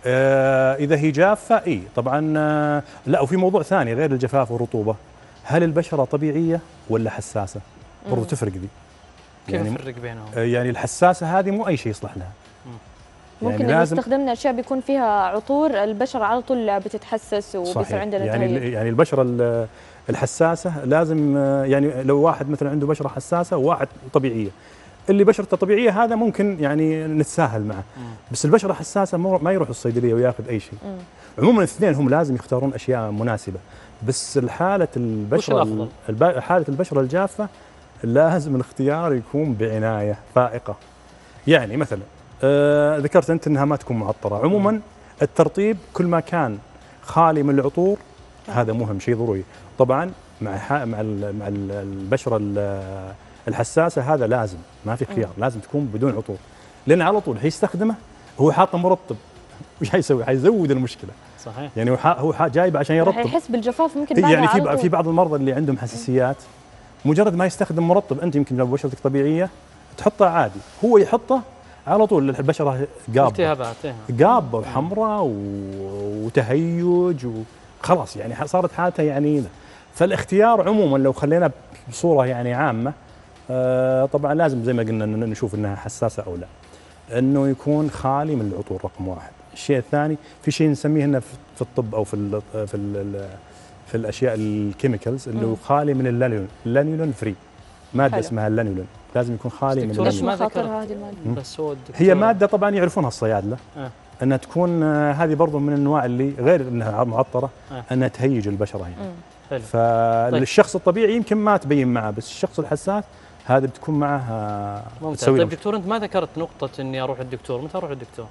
آه اذا هي جافه اي طبعا. آه لا، وفي موضوع ثاني غير الجفاف والرطوبه، هل البشره طبيعيه ولا حساسه؟ برضو تفرق دي. كيف يعني نفرق بينهم؟ آه يعني الحساسه هذه مو اي شيء يصلح لها. يعني ممكن لو استخدمنا اشياء بيكون فيها عطور البشره على طول بتتحسس وبيصير عندنا يعني تهيج. يعني البشره الحساسه لازم، يعني لو واحد مثلا عنده بشره حساسه وواحد طبيعيه، اللي بشرته طبيعيه هذا ممكن يعني نتساهل معه، بس البشره حساسه ما يروح الصيدليه وياخذ اي شيء. مم. عموما الاثنين هم لازم يختارون اشياء مناسبه، بس الحاله البشره الب... حاله البشره الجافه لازم الاختيار يكون بعنايه فائقه. يعني مثلا آه ذكرت انت انها ما تكون معطره. عموما الترطيب كل ما كان خالي من العطور هذا مهم، شيء ضروري. طبعا مع مع مع البشره الحساسه هذا لازم، ما في خيار، لازم تكون بدون عطور، لان على طول حيستخدمه هو حاطه مرطب، وش حيسوي؟ حيزود المشكله. صحيح. يعني هو هو جايب عشان يرطب، حيحس بالجفاف ممكن بعدها. يعني في في بعض المرضى اللي عندهم حساسيات مجرد ما يستخدم مرطب، انت يمكن لو بشرتك طبيعيه تحطه عادي، هو يحطه على طول البشره قابه، التهابات قابه وحمراء وتهيج وخلاص، يعني صارت حالته يعني. فالاختيار عموما لو خلينا بصوره يعني عامه، آه طبعا لازم زي ما قلنا نشوف انها حساسه او لا، انه يكون خالي من العطور رقم واحد. الشيء الثاني في شيء نسميه هنا في الطب او في ال في ال في الاشياء الكيميكالز اللي هو خالي من اللانيولون، اللانيولون فري، ماده حلو. اسمها اللانيولون لازم يكون خالي من اللانيولون. ما ذكر هذه الماده؟ هي ماده طبعا يعرفونها الصيادله، أه. انها تكون هذه برضو من الانواع اللي غير انها معطره، أه. انها تهيج البشره يعني. فالشخص الطبيعي يمكن ما تبين معه، بس الشخص الحساس هذا بتكون معه ممتاز. طيب دكتور، انت ما ذكرت نقطه اني اروح الدكتور، متى اروح الدكتور؟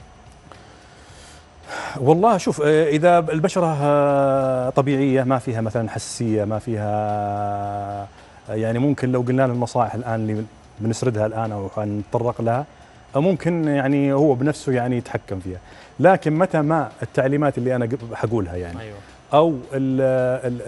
والله شوف، اذا البشره طبيعيه ما فيها مثلا حساسيه، ما فيها يعني ممكن لو قلنا له النصائح الان اللي بنسردها الان او نتطرق لها، ممكن يعني هو بنفسه يعني يتحكم فيها. لكن متى ما التعليمات اللي انا حقولها يعني أيوة. او ال ال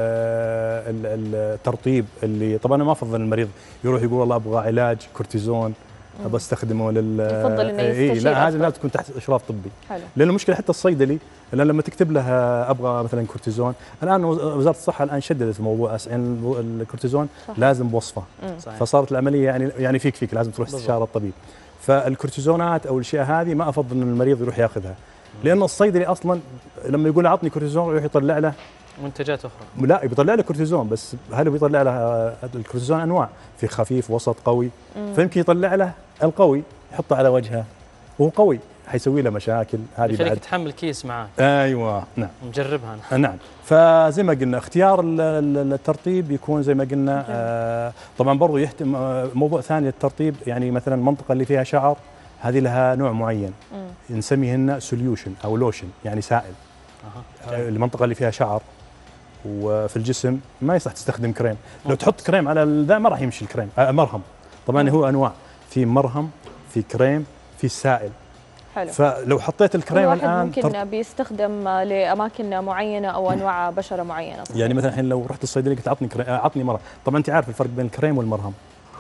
ال الترطيب اللي طبعا انا ما افضل المريض يروح يقول والله ابغى علاج كورتيزون ابى استخدمه لل يفضل انه يستشير. لا، هذا لازم تكون تحت اشراف طبي. حلو. لان المشكله حتى الصيدلي الان لما تكتب له ابغى مثلا كورتيزون، الان وزاره الصحه الان شددت في موضوع الكورتيزون صح. لازم بوصفه، فصارت العمليه يعني يعني فيك فيك لازم تروح استشاره الطبيب. فالكورتيزونات او الاشياء هذه ما افضل ان المريض يروح ياخذها، لان الصيدلي اصلا لما يقول عطني كورتيزون يروح يطلع له منتجات اخرى. لا، بيطلع له كورتيزون، بس هل بيطلع له الكورتيزون انواع، في خفيف وسط قوي، مم. فيمكن يطلع له القوي يحطه على وجهه وهو قوي حيسوي له مشاكل. هذه بعد تحمل كيس معاه. ايوه نعم، نجربها أنا. نعم. فزي ما قلنا اختيار الترطيب يكون زي ما قلنا. آه طبعا برضو يهتم آه موضوع ثاني الترطيب، يعني مثلا المنطقه اللي فيها شعر هذه لها نوع معين مم. نسميه لنا سوليوشن او لوشن، يعني سائل. أه. المنطقه اللي فيها شعر وفي الجسم ما يصح تستخدم كريم. لو تحط كريم على ذا ما راح يمشي الكريم. آه مرهم طبعا. مم. هو انواع، في مرهم، في كريم، في سائل. حلو. فلو حطيت الكريم الان ممكن تر... بيستخدم لاماكن معينه او انواع بشره معينه صحيح. يعني مثلا الحين لو رحت الصيدليه قلت عطني كريم، عطني مرهم، طبعا انت عارف الفرق بين الكريم والمرهم.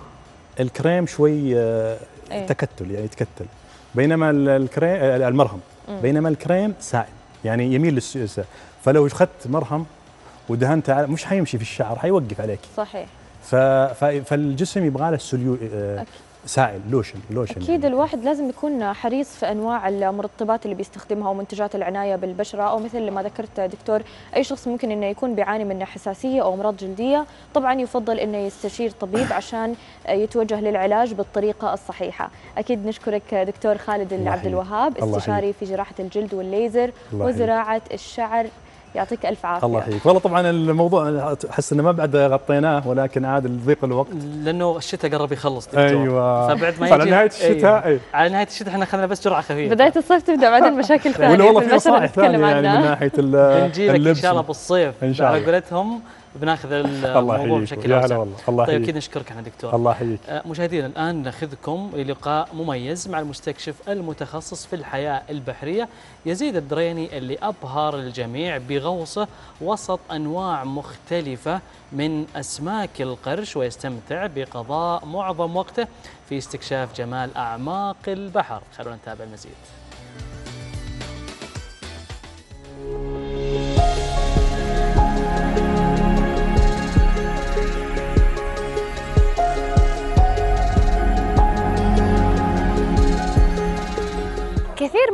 الكريم شوي آه ايه؟ تكتل، يعني يتكتل، بينما الكريم آه المرهم م. بينما الكريم سائل، يعني يميل للسائل. فلو اخذت مرهم ودهنت مش حيمشي في الشعر، حيوقف عليك. صحيح. ف... فالجسم يبغى له سليو آه سائل، لوشن لوشن اكيد. يعني الواحد لازم يكون حريص في انواع المرطبات اللي بيستخدمها ومنتجات العنايه بالبشره، او مثل ما ذكرت دكتور اي شخص ممكن انه يكون بيعاني من حساسيه او امراض جلديه، طبعا يفضل انه يستشير طبيب عشان يتوجه للعلاج بالطريقه الصحيحه. اكيد نشكرك دكتور خالد عبد الوهاب، استشاري في جراحه الجلد والليزر وزراعه الشعر، يعطيك الف عافيه. الله يحييك. والله طبعا الموضوع احس انه ما بعد غطيناه، ولكن عاد ضيق الوقت لانه الشتاء قرب يخلص دكتور. ايوه، فبعد ما يجي على نهايه الشتاء. أيوة. على نهايه الشتاء احنا اخذنا بس جرعه خفيفه، بدايه الصيف تبدا بعدين مشاكل ثانيه والله في البشره نتكلم عنها، يعني من ناحيه اللبس ان شاء الله بالصيف ان شاء الله على قولتهم بناخذ الموضوع بشكل اوسع. الله طيب كذا نشكرك احنا دكتور. الله يحييك. مشاهدينا الان ناخذكم للقاء مميز مع المستكشف المتخصص في الحياه البحريه يزيد الدريني، اللي ابهر الجميع بغوصه وسط انواع مختلفه من اسماك القرش، ويستمتع بقضاء معظم وقته في استكشاف جمال اعماق البحر. خلونا نتابع المزيد.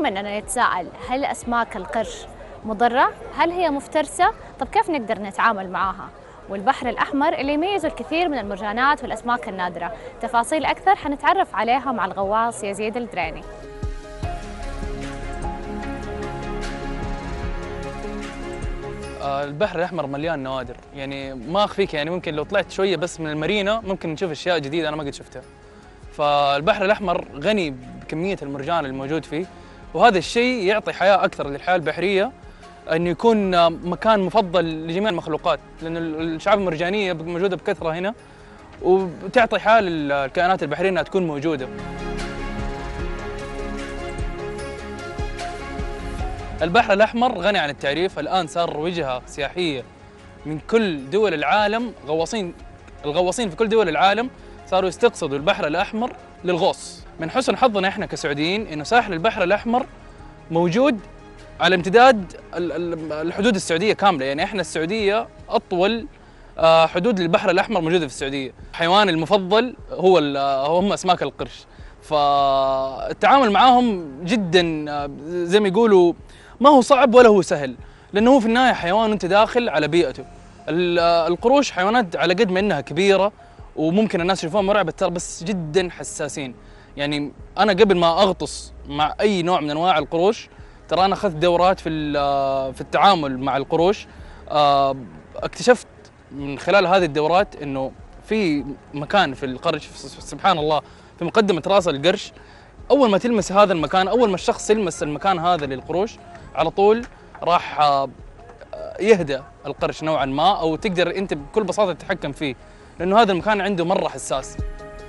مننا يتساءل هل أسماك القرش مضرة؟ هل هي مفترسة؟ طب كيف نقدر نتعامل معاها؟ والبحر الأحمر اللي يميزه الكثير من المرجانات والأسماك النادرة. تفاصيل أكثر حنتعرف عليها مع الغواص يزيد الدريني. البحر الأحمر مليان نوادر، يعني ما أخفيك، يعني ممكن لو طلعت شوية بس من المارينا ممكن نشوف أشياء جديدة أنا ما قد شفتها. فالبحر الأحمر غني بكمية المرجان الموجود فيه، وهذا الشيء يعطي حياة أكثر للحياة البحرية، أنه يكون مكان مفضل لجميع المخلوقات، لأن الشعاب المرجانية موجودة بكثرة هنا وتعطي حياة للكائنات البحرية أنها تكون موجودة. البحر الأحمر غني عن التعريف، الآن صار وجهة سياحية من كل دول العالم. غواصين الغواصين في كل دول العالم صاروا يستقصدوا البحر الأحمر للغوص. من حسن حظنا إحنا كسعوديين إنه ساحل البحر الأحمر موجود على امتداد الحدود السعودية كاملة، يعني إحنا السعودية أطول حدود للبحر الأحمر موجودة في السعودية. حيواني المفضل هو هم أسماك القرش، فالتعامل معاهم جدا زي ما يقولوا ما هو صعب ولا هو سهل، لأنه هو في النهاية حيوان وأنت داخل على بيئته. القروش حيوانات على قد ما إنها كبيرة وممكن الناس يشوفوها مرعبة، ترى بس جدا حساسين. يعني أنا قبل ما أغطس مع أي نوع من أنواع القروش، ترى أنا أخذت دورات في في التعامل مع القروش. اكتشفت من خلال هذه الدورات إنه في مكان في القرش سبحان الله في مقدمة راس القرش، أول ما تلمس هذا المكان، أول ما الشخص يلمس المكان هذا للقروش على طول راح يهدأ القرش نوعا ما، أو تقدر أنت بكل بساطة تتحكم فيه، لأنه هذا المكان عنده مرة حساس.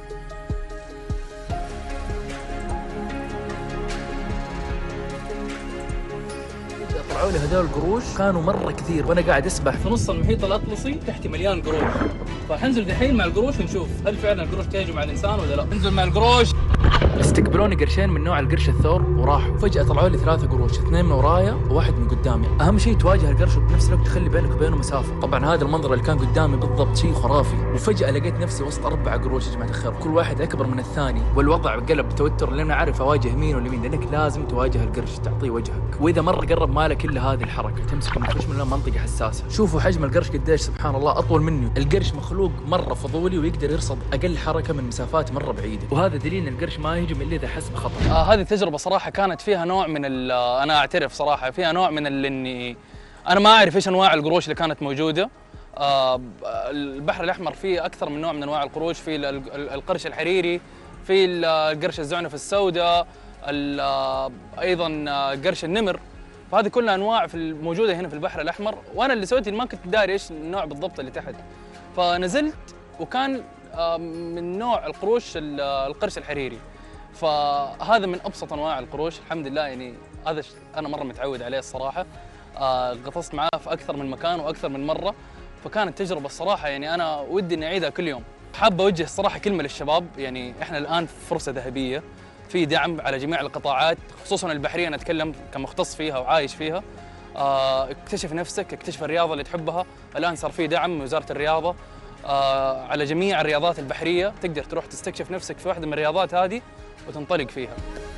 طلعوا لي هذول القروش كانوا مرة كثير، وأنا قاعد أسبح في نص المحيط الأطلسي تحتي مليان قروش. فحنزل دحين مع القروش ونشوف هل فعلا القروش تهجم مع الإنسان ولا لا. انزل مع القروش. استقبلوني قرشين من نوع القرش الثور وراحوا، فجأة طلعوا لي ثلاثة قروش، اثنين من ورايا وواحد من قدامي. أهم شيء تواجه القرش وبنفس الوقت تخلي بينك وبينه مسافة. طبعا هذا المنظر اللي كان قدامي بالضبط شيء خرافي، وفجأة لقيت نفسي وسط أربع قروش يا جماعة الخير، كل واحد أكبر من الثاني، والوضع قلب توتر لأن أعرف أواجه مين ولا مين، لأنك لازم تواجه القرش تعطيه وجهك، وإذا مرة قرب مالك إلا هذه الحركة تمسكه من خشم لنا منطقة حساسة. شوفوا حجم القرش قديش سبحان الله، أطول مني. القرش مخلوق مرة فضولي ويقدر يرصد أقل حركة من مسافات مرة بعيدة، وهذا دليل إن القرش ما يهجم إلا إذا حس بخطر. آه هذه التجربة صراحة كانت فيها نوع من ال أنا أعترف صراحة فيها نوع من ال إني أنا ما أعرف إيش أنواع القروش اللي كانت موجودة. آه البحر الأحمر فيه أكثر من نوع من أنواع القروش، في القرش الحريري، في القرش الزعنف السوداء، أيضا قرش النمر، فهذه كلها أنواع في موجودة هنا في البحر الأحمر. وأنا اللي سويت ما كنت داري إيش النوع بالضبط اللي تحت، فنزلت وكان من نوع القروش القرش الحريري، فهذا من أبسط أنواع القروش الحمد لله. يعني هذا أنا مرة متعود عليه الصراحة. غطست معاه في أكثر من مكان وأكثر من مرة، فكانت تجربة الصراحة يعني أنا ودي إني أعيدها كل يوم. حابة أوجه الصراحة كلمة للشباب، يعني إحنا الآن في فرصة ذهبية، في دعم على جميع القطاعات خصوصا البحرية، أنا أتكلم كمختص فيها وعايش فيها. اكتشف نفسك، اكتشف الرياضة اللي تحبها، الآن صار في دعم من وزارة الرياضة على جميع الرياضات البحرية، تقدر تروح تستكشف نفسك في واحدة من الرياضات هذه وتنطلق فيها.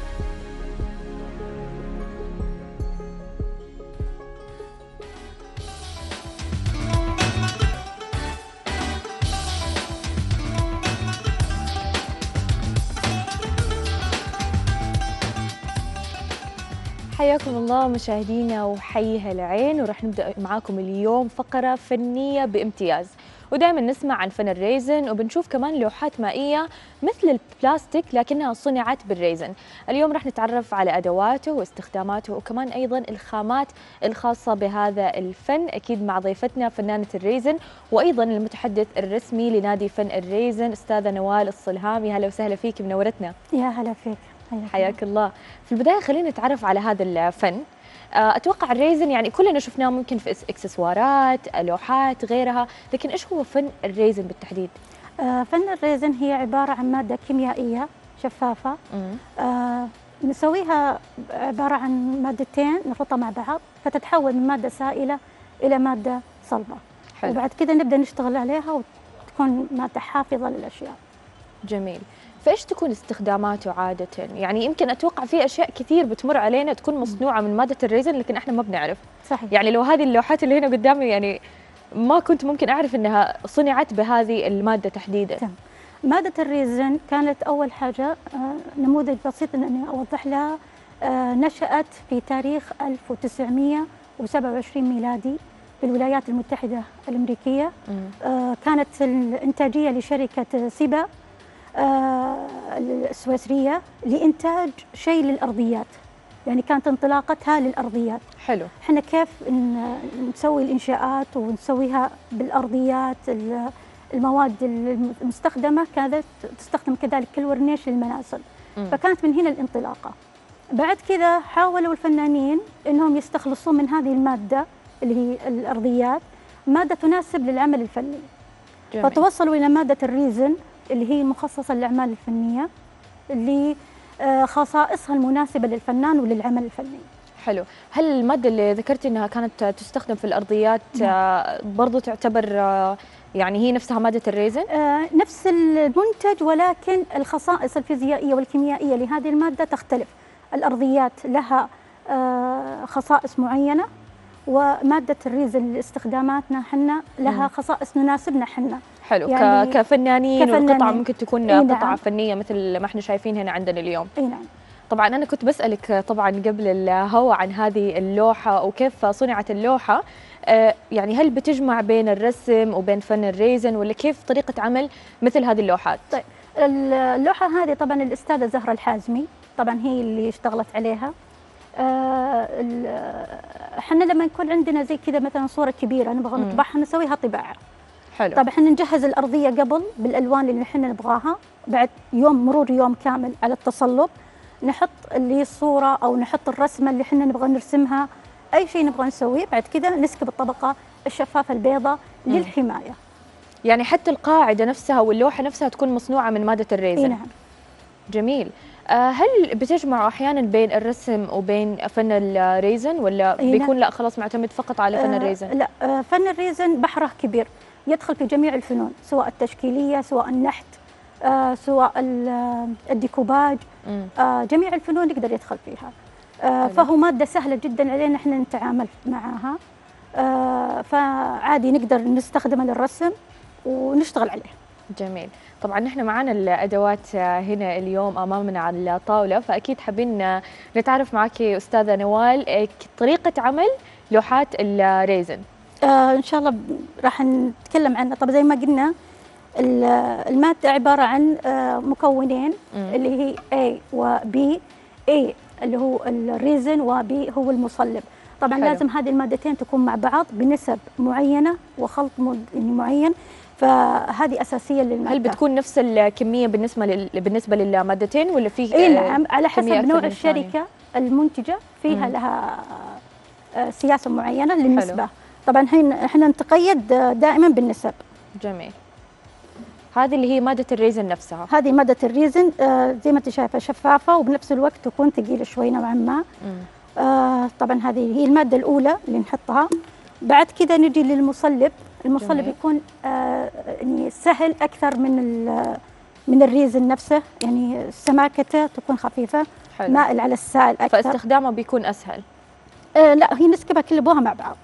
حياكم الله مشاهدينا وحيها العين، وراح نبدأ معاكم اليوم فقرة فنية بامتياز. ودائما نسمع عن فن الريزن، وبنشوف كمان لوحات مائية مثل البلاستيك لكنها صنعت بالريزن. اليوم راح نتعرف على أدواته واستخداماته وكمان أيضا الخامات الخاصة بهذا الفن، أكيد مع ضيفتنا فنانة الريزن وأيضا المتحدث الرسمي لنادي فن الريزن أستاذة نوال الصلهامي. هلا وسهلا فيك، منورتنا. يا هلا فيك. حياك الله. في البداية خلينا نتعرف على هذا الفن. أتوقع الريزن يعني كلنا شفناه ممكن في إكسسوارات، لوحات، غيرها، لكن إيش هو فن الريزن بالتحديد؟ آه فن الريزن هي عبارة عن مادة كيميائية شفافة، آه نسويها عبارة عن مادتين نخلطها مع بعض فتتحول من مادة سائلة إلى مادة صلبة. حلو. وبعد كده نبدأ نشتغل عليها وتكون مادة حافظة للأشياء. جميل. فايش تكون استخداماته عاده؟ يعني يمكن اتوقع في اشياء كثير بتمر علينا تكون مصنوعه من ماده الريزن لكن احنا ما بنعرف. صحيح. يعني لو هذه اللوحات اللي هنا قدامي يعني ما كنت ممكن اعرف انها صنعت بهذه الماده تحديدا. تم. ماده الريزن كانت اول حاجه آه نموذج بسيط اني اوضح لها. آه نشأت في تاريخ ألف وتسعمئة وسبعة وعشرين ميلادي بالولايات المتحدة الأمريكية. آه كانت الإنتاجية لشركة سيبا آه السويسرية لإنتاج شيء للأرضيات، يعني كانت انطلاقتها للأرضيات. حلو. احنا كيف نسوي الإنشاءات ونسويها بالأرضيات، المواد المستخدمة كانت تستخدم كذلك كالورنيش للمنازل. فكانت من هنا الانطلاقة. بعد كذا حاولوا الفنانين انهم يستخلصون من هذه الماده اللي هي الارضيات ماده تناسب للعمل الفني. جميل. فتوصلوا الى ماده الريزن اللي هي مخصصه للاعمال الفنيه اللي خصائصها المناسبه للفنان وللعمل الفني. حلو. هل الماده اللي ذكرتي انها كانت تستخدم في الارضيات نعم. برضو تعتبر يعني هي نفسها ماده الريزن؟ آه نفس المنتج، ولكن الخصائص الفيزيائيه والكيميائيه لهذه الماده تختلف. الأرضيات لها آه خصائص معينة، ومادة الريزن لاستخداماتنا حنا لها خصائص تناسبنا حنا. حلو. يعني كفنانين, كفنانين والقطعة ممكن تكون إيه قطعة نعم. فنية مثل ما احنا شايفين هنا عندنا اليوم. اي نعم. طبعا أنا كنت بسألك طبعا قبل الهوا عن هذه اللوحة وكيف صنعت اللوحة. آه يعني هل بتجمع بين الرسم وبين فن الريزن ولا كيف طريقة عمل مثل هذه اللوحات؟ طيب اللوحة هذه طبعا الأستاذة زهرة الحازمي طبعا هي اللي اشتغلت عليها. احنا لما يكون عندنا زي كذا مثلا صوره كبيره نبغى نطبعها نسويها طباعه. حلو. طبعا احنا نجهز الارضيه قبل بالالوان اللي احنا نبغاها، بعد يوم مرور يوم كامل على التصلب نحط اللي الصوره او نحط الرسمه اللي احنا نبغى نرسمها، اي شيء نبغى نسويه، بعد كذا نسكب الطبقه الشفافه البيضاء مم. للحمايه. يعني حتى القاعده نفسها واللوحه نفسها تكون مصنوعه من ماده الريزن. نعم. جميل. هل بتجمعوا احيانا بين الرسم وبين فن الريزن ولا بيكون لا خلاص معتمد فقط على فن الريزن؟ آه لا آه فن الريزن بحره كبير يدخل في جميع الفنون، سواء التشكيليه سواء النحت آه سواء الديكوباج آه جميع الفنون يقدر يدخل فيها. آه فهو ماده سهله جدا علينا احنا نتعامل معها. آه فعادي نقدر نستخدمها للرسم ونشتغل عليه. جميل. طبعا نحن معنا الادوات هنا اليوم امامنا على الطاوله، فاكيد حابين نتعرف معك استاذه نوال طريقه عمل لوحات الريزن. آه ان شاء الله راح نتكلم عنها. طب زي ما قلنا الماده عباره عن آه مكونين م. اللي هي A و B. A اللي هو الريزن و B هو المصلب. طبعا حلو. لازم هذه المادتين تكون مع بعض بنسب معينه وخلط معين، فهذه اساسيه للماده. هل بتكون نفس الكميه بالنسبه لل... بالنسبه للمادتين ولا في اي نعم على حسب نوع الشركه المنتجه فيها مم. لها سياسه معينه للنسبه. حلو. طبعا احنا نتقيد دائما بالنسب. جميل. هذه اللي هي ماده الريزن نفسها. هذه ماده الريزن زي ما انت شايفه شفافه وبنفس الوقت تكون ثقيله شوي نوعا ما. آه طبعا هذه هي الماده الاولى اللي نحطها. بعد كذا نجي للمصلب. المصلب جميل. يكون آه يعني سهل اكثر من من الريزن نفسه، يعني سماكته تكون خفيفه. حلو. مائل على السائل اكثر، فاستخدامه بيكون اسهل. آه لا هي نسكبها كلها مع بعض.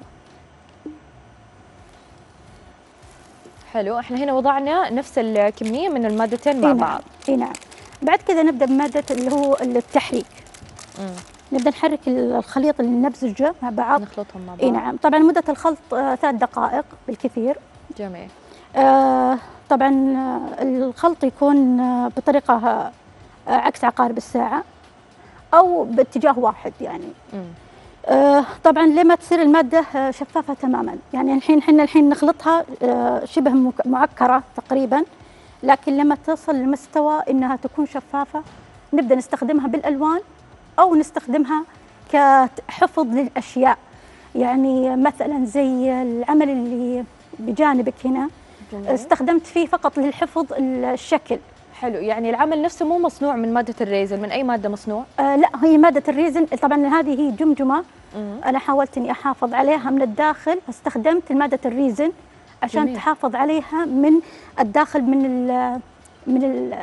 حلو. احنا هنا وضعنا نفس الكميه من المادتين مع نعم. بعض. اي نعم. بعد كذا نبدا بماده اللي هو التحريك. امم نبدا نحرك الخليط اللي نمزجه مع بعض، نخلطهم مع بعض. اي نعم. طبعا مده الخلط آه ثلاث دقائق بالكثير. جميل. آه طبعا آه الخلط يكون آه بطريقه آه عكس عقارب الساعه او باتجاه واحد يعني. آه طبعا لما تصير الماده آه شفافه تماما، يعني الحين احنا الحين نخلطها آه شبه معكره تقريبا، لكن لما تصل لمستوى انها تكون شفافه نبدا نستخدمها بالالوان أو نستخدمها كحفظ للأشياء. يعني مثلا زي العمل اللي بجانبك هنا جميل. استخدمت فيه فقط للحفظ الشكل. حلو. يعني العمل نفسه مو مصنوع من مادة الريزن، من أي مادة مصنوع؟ آه لا هي مادة الريزن طبعا هذه هي جمجمة. مم. أنا حاولت إني أحافظ عليها من الداخل، فاستخدمت مادة الريزن عشان جميل. تحافظ عليها من الداخل من ال من ال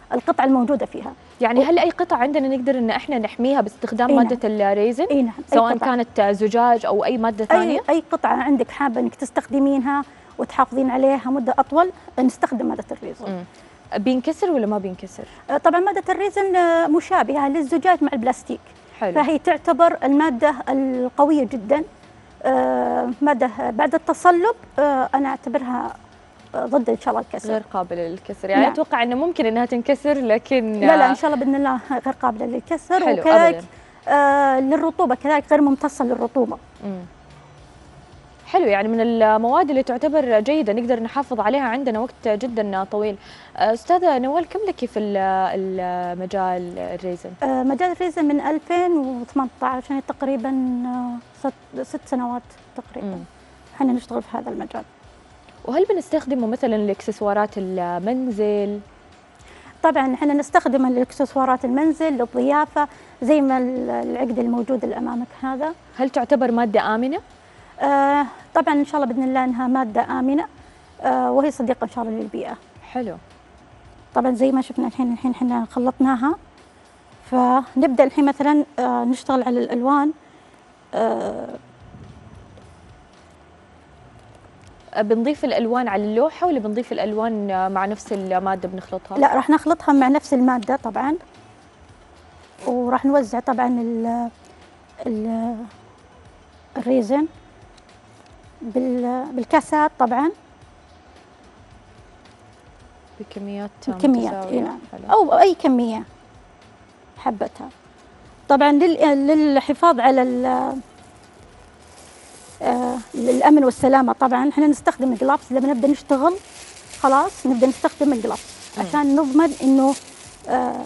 القطع الموجودة فيها. يعني هل أي قطع عندنا نقدر إن إحنا نحميها باستخدام إيه مادة نعم. الريزن؟ إيه نعم. سواء كانت زجاج أو أي مادة ثانية؟ أي, أي قطعة عندك حابة إنك تستخدمينها وتحافظين عليها مدة أطول نستخدم مادة الريزن. مم. بينكسر ولا ما بينكسر؟ طبعا مادة الريزن مشابهة للزجاج مع البلاستيك. حلو. فهي تعتبر المادة القوية جدا. مادة بعد التصلب أنا أعتبرها ضد إن شاء الله الكسر، غير قابلة للكسر. يعني نعم. أتوقع أنه ممكن أنها تنكسر لكن لا لا إن شاء الله بإذن الله غير قابلة للكسر. حلو. وكذلك آه للرطوبة كذلك غير ممتصة للرطوبة. مم. حلو، يعني من المواد اللي تعتبر جيدة نقدر نحافظ عليها عندنا وقت جدا طويل. أستاذة نوال، كم لك في المجال الريزن؟ مجال الريزن من ألفين وثمانية عشر، يعني تقريبا ست, ست سنوات تقريبا احنا نشتغل في هذا المجال. وهل بنستخدمه مثلا لاكسسوارات المنزل؟ طبعا احنا نستخدم الاكسسوارات المنزل للضيافة زي ما العقد الموجود اللي أمامك هذا. هل تعتبر مادة آمنة؟ آه طبعا ان شاء الله باذن الله انها ماده امنه آه وهي صديقه ان شاء الله للبيئه. حلو. طبعا زي ما شفنا الحين الحين احنا خلطناها، فنبدا الحين مثلا آه نشتغل على الالوان. آه بنضيف الالوان على اللوحه ولا بنضيف الالوان مع نفس الماده بنخلطها؟ لا راح نخلطها مع نفس الماده طبعا، وراح نوزع طبعا ال ال الريزن بالكاسات طبعا بكميات بكميات إيه نعم. او اي كميه حبتها. طبعا للحفاظ على آه الامن والسلامه طبعا احنا نستخدم الجلافز لما نبدا نشتغل، خلاص نبدا نستخدم الجلافز عشان نضمن انه آه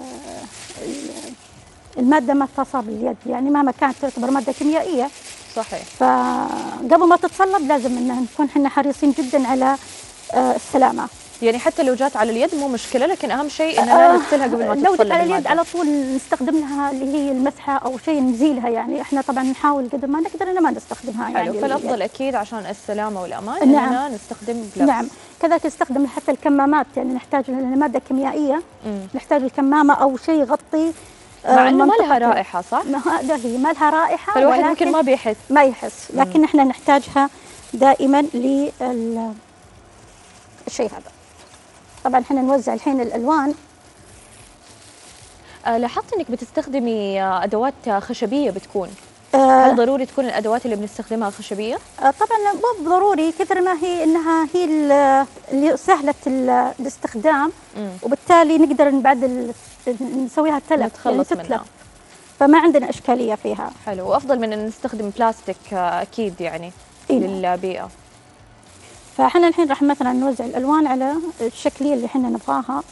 الماده ما تصاب اليد، يعني مهما كانت تعتبر ماده كيميائيه. صحيح. فقبل ما تتصلب لازم ان نكون احنا حريصين جدا على آه السلامه. يعني حتى لو جات على اليد مو مشكله، لكن اهم شيء اننا نغسلها قبل ما تتصلب. لو جات على اليد على طول نستخدم لها اللي هي المسحه او شيء نزيلها، يعني احنا طبعا نحاول قدر ما نقدر ان ما نستخدمها. حلو. يعني فالافضل اكيد عشان السلامه والامان نعم. اننا نستخدم جلافز. نعم. كذلك نستخدم حتى الكمامات، يعني نحتاج ماده كيميائيه مم. نحتاج الكمامه او شيء يغطي مع انه ما لها رائحه صح؟ ما هذا هي ما لها رائحه، فالواحد ممكن ما بيحس ما يحس، لكن مم. احنا نحتاجها دائما للشيء هذا. طبعا احنا نوزع الحين الالوان. أه لاحظت انك بتستخدمي ادوات خشبيه بتكون أه هل ضروري تكون الادوات اللي بنستخدمها خشبيه؟ أه طبعا مو ضروري كثر ما هي انها هي اللي سهله الاستخدام مم. وبالتالي نقدر بعد نسويها تلف نتخلص يعني منها، فما عندنا اشكاليه فيها. حلو. وافضل من ان نستخدم بلاستيك اكيد يعني إيه؟ للبيئه. فاحنا الحين راح مثلا نوزع الالوان على الشكليه اللي احنا نبغاها.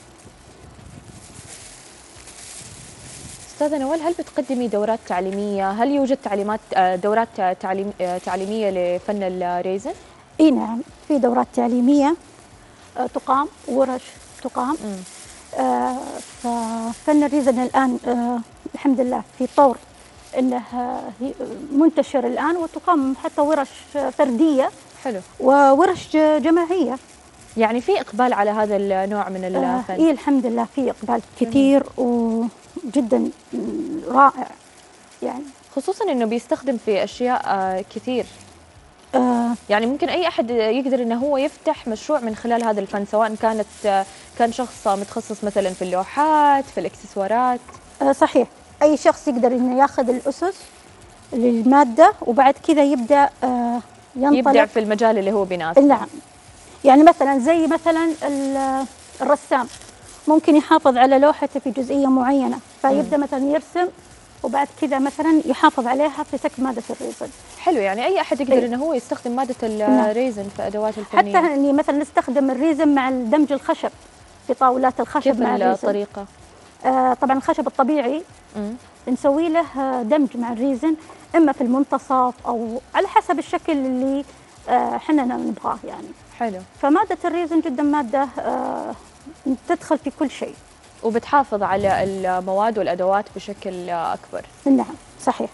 استاذه نوال، هل بتقدمي دورات تعليميه؟ هل يوجد تعليمات دورات تعليم تعليميه لفن الريزن؟ اي نعم، في دورات تعليميه تقام، ورش تقام. آه ففن الريزن الان آه الحمد لله في طور انه منتشر الان، وتقام حتى ورش فرديه. حلو. وورش جماعيه. يعني في اقبال على هذا النوع من الفن؟ آه اي الحمد لله في اقبال كثير وجدا رائع، يعني خصوصا انه بيستخدم في اشياء آه كثير. آه يعني ممكن اي احد يقدر انه هو يفتح مشروع من خلال هذا الفن، سواء كانت آه كان شخص متخصص مثلا في اللوحات، في الاكسسوارات. آه صحيح، اي شخص يقدر انه ياخذ الاسس للماده وبعد كذا يبدا آه ينطلق يبدع في المجال اللي هو بيناسبه. نعم. يعني مثلا زي مثلا الرسام ممكن يحافظ على لوحته في جزئيه معينه، فيبدا م. مثلا يرسم وبعد كذا مثلا يحافظ عليها في سكب ماده الريزن. حلو، يعني اي احد يقدر انه هو يستخدم ماده الريزن في ادوات الفنيه. حتى اني مثلا نستخدم الريزن مع دمج الخشب في طاولات الخشب. كيف مع الريزن. الطريقه؟ آه طبعا الخشب الطبيعي م. نسوي له دمج مع الريزن، اما في المنتصف او على حسب الشكل اللي احنا آه نبغاه يعني. حلو. فماده الريزن جدا ماده آه تدخل في كل شيء وبتحافظ على المواد والادوات بشكل اكبر. نعم صحيح.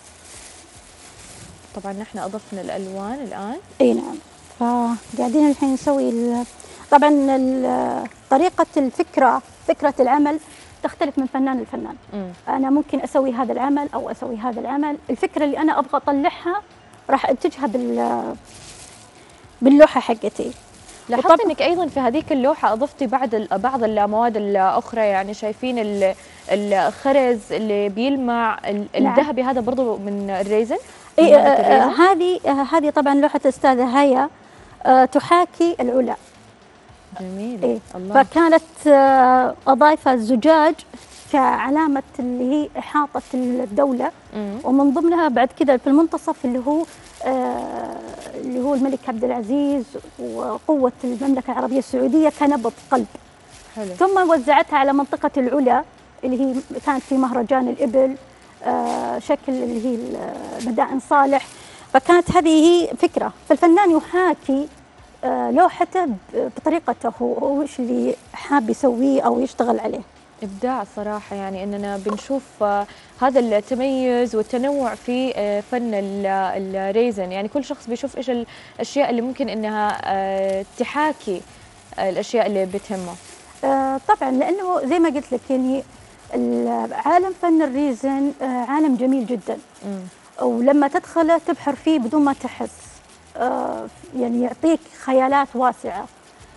طبعا نحن اضفنا الالوان الان. اي نعم. فقاعدين الحين نسوي طبعا طريقة الفكرة، فكرة العمل تختلف من فنان لفنان. م. أنا ممكن أسوي هذا العمل أو أسوي هذا العمل، الفكرة اللي أنا أبغى أطلعها راح أنتجها بال باللوحة حقتي. لاحظت انك ايضا في هذيك اللوحه اضفتي بعض بعض المواد الاخرى، يعني شايفين الخرز اللي بيلمع الذهبي، هذا برضو من الريزن. إيه هذه هذه طبعا لوحه الاستاذه هيا آه تحاكي العلا. جميل. إيه الله. فكانت آه اضايف الزجاج كعلامه اللي هي احاطه الدوله. مم. ومن ضمنها بعد كذا في المنتصف اللي هو آه اللي هو الملك عبد العزيز وقوة المملكة العربية السعودية كنبض قلب. حلو. ثم وزعتها على منطقة العلا اللي هي كانت في مهرجان الإبل، آه شكل اللي هي مدائن صالح. فكانت هذه هي فكرة، فالفنان يحاكي آه لوحته بطريقته هو وش اللي حاب يسويه أو يشتغل عليه. إبداع صراحة، يعني أننا بنشوف هذا التميز والتنوع في فن الريزن، يعني كل شخص بيشوف إيش الأشياء اللي ممكن أنها تحاكي الأشياء اللي بتهمه. طبعا لأنه زي ما قلت لك يعني عالم فن الريزن عالم جميل جدا. م. ولما تدخله تبحر فيه بدون ما تحس، يعني يعطيك خيالات واسعة،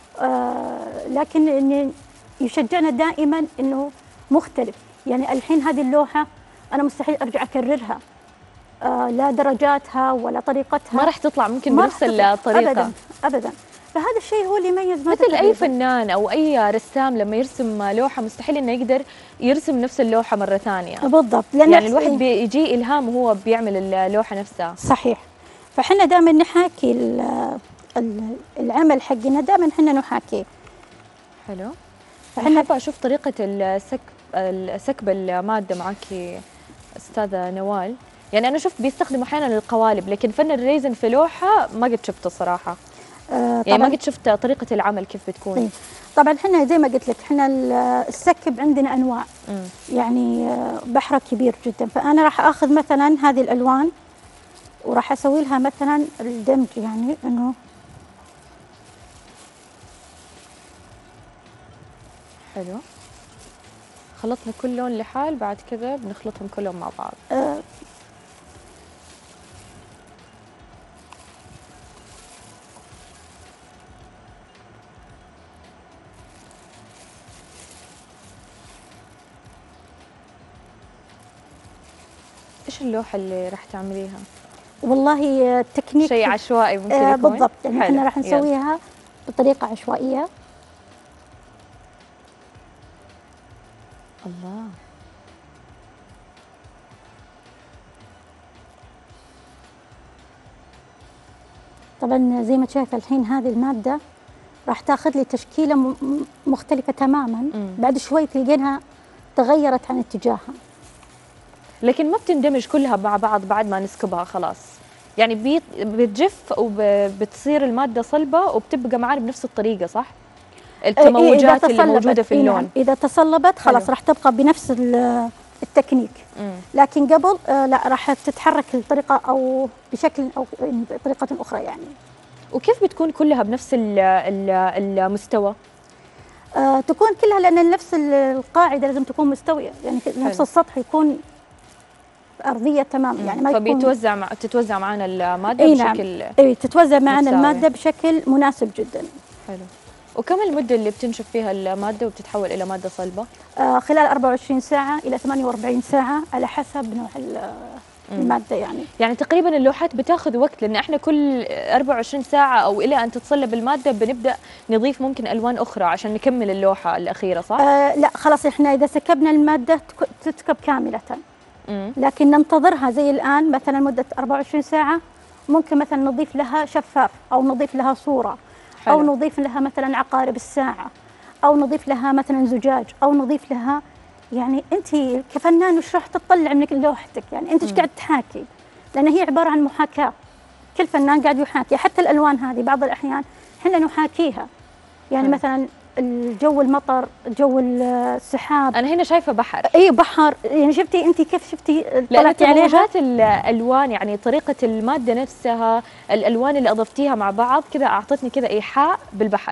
لكن إني يشجعنا دائما انه مختلف. يعني الحين هذه اللوحه انا مستحيل ارجع اكررها، آه لا درجاتها ولا طريقتها ما راح تطلع ممكن بنفس الطريقه ابدا ابدا. فهذا الشيء هو اللي يميز مثل اي فنان او اي رسام لما يرسم لوحه مستحيل انه يقدر يرسم نفس اللوحه مره ثانيه. بالضبط، لأن يعني الواحد بيجي الهام وهو بيعمل اللوحه نفسها. صحيح. فحنا دائما نحاكي العمل حقنا، دائما احنا نحاكيه. حلو. أنا حابة أشوف طريقة السكب سكب المادة معك أستاذة نوال. يعني أنا شفت بيستخدموا أحيانا القوالب، لكن فن الريزن في لوحة ما قد شفته صراحة. آه يعني ما قد شفت طريقة العمل كيف بتكون. طيب. طبعا احنا زي ما قلت لك احنا السكب عندنا أنواع. م. يعني بحر كبير جدا، فأنا راح أخذ مثلا هذه الألوان وراح أسوي لها مثلا الدمج، يعني إنه حلو. خلطنا كل لون لحال، بعد كذا بنخلطهم كلهم مع بعض. أه ايش اللوحة اللي راح تعمليها؟ والله التكنيك شيء عشوائي ممكن أه يكون. بالضبط، يعني احنا راح نسويها يلا. بطريقة عشوائية. الله. طبعا زي ما شايفه الحين هذه الماده راح تاخذ لي تشكيله مختلفه تماما. م. بعد شوي تلقينها تغيرت عن اتجاهها، لكن ما بتندمج كلها مع بعض بعد ما نسكبها خلاص. يعني بتجف وبتصير الماده صلبه وبتبقى معانا بنفس الطريقه، صح؟ التموجات اللي موجوده في اللون اذا تصلبت خلاص راح تبقى بنفس التكنيك. مم. لكن قبل آه لا راح تتحرك الطريقه او بشكل او بطريقه اخرى يعني. وكيف بتكون كلها بنفس المستوى؟ آه تكون كلها لان نفس القاعده لازم تكون مستويه، يعني حلو. نفس السطح يكون ارضيه تمام. يعني ما فبيتوزع مع تتوزع معنا الماده اي بشكل نعم. اي تتوزع معنا الماده بشكل مناسب جدا. حلو. وكم المدة اللي بتنشف فيها المادة وبتتحول إلى مادة صلبة؟ آه خلال أربعة وعشرين ساعة إلى ثمانية وأربعين ساعة على حسب نوع المادة يعني. يعني تقريبا اللوحات بتاخذ وقت، لأن احنا كل أربعة وعشرين ساعة أو إلى أن تتصلب المادة بنبدأ نضيف ممكن ألوان أخرى عشان نكمل اللوحة الأخيرة، صح؟ آه لا خلاص احنا إذا سكبنا المادة تسكب كاملة. مم. لكن ننتظرها زي الآن مثلا مدة أربعة وعشرين ساعة، ممكن مثلا نضيف لها شفاف أو نضيف لها صورة. حلو. أو نضيف لها مثلا عقارب الساعة، أو نضيف لها مثلا زجاج، أو نضيف لها يعني أنت كفنان وش راح تطلع من لوحتك؟ يعني أنت ايش قاعد تحاكي؟ لأن هي عبارة عن محاكاة، كل فنان قاعد يحاكي. حتى الألوان هذه بعض الأحيان احنا نحاكيها، يعني م. مثلا الجو المطر، جو السحاب. أنا هنا شايفة بحر. أي بحر، يعني شفتي أنت كيف شفتي طلعتي عليها؟ تموجات الألوان، يعني طريقة المادة نفسها، الألوان اللي أضفتيها مع بعض كذا أعطتني كذا إيحاء بالبحر.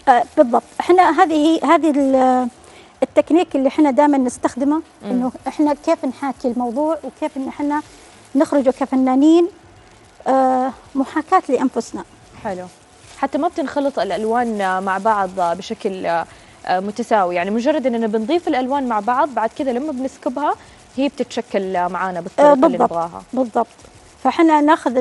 آه بالضبط. احنا هذه هذه التكنيك اللي احنا دائما نستخدمه، انه احنا كيف نحاكي الموضوع وكيف ان احنا نخرجه كفنانين آه محاكاة لانفسنا. حلو. حتى ما بتنخلط الالوان مع بعض بشكل متساوي، يعني مجرد اننا بنضيف الالوان مع بعض، بعد كذا لما بنسكبها هي بتتشكل معانا بالطريقه آه اللي نبغاها. بالضبط. فاحنا ناخذ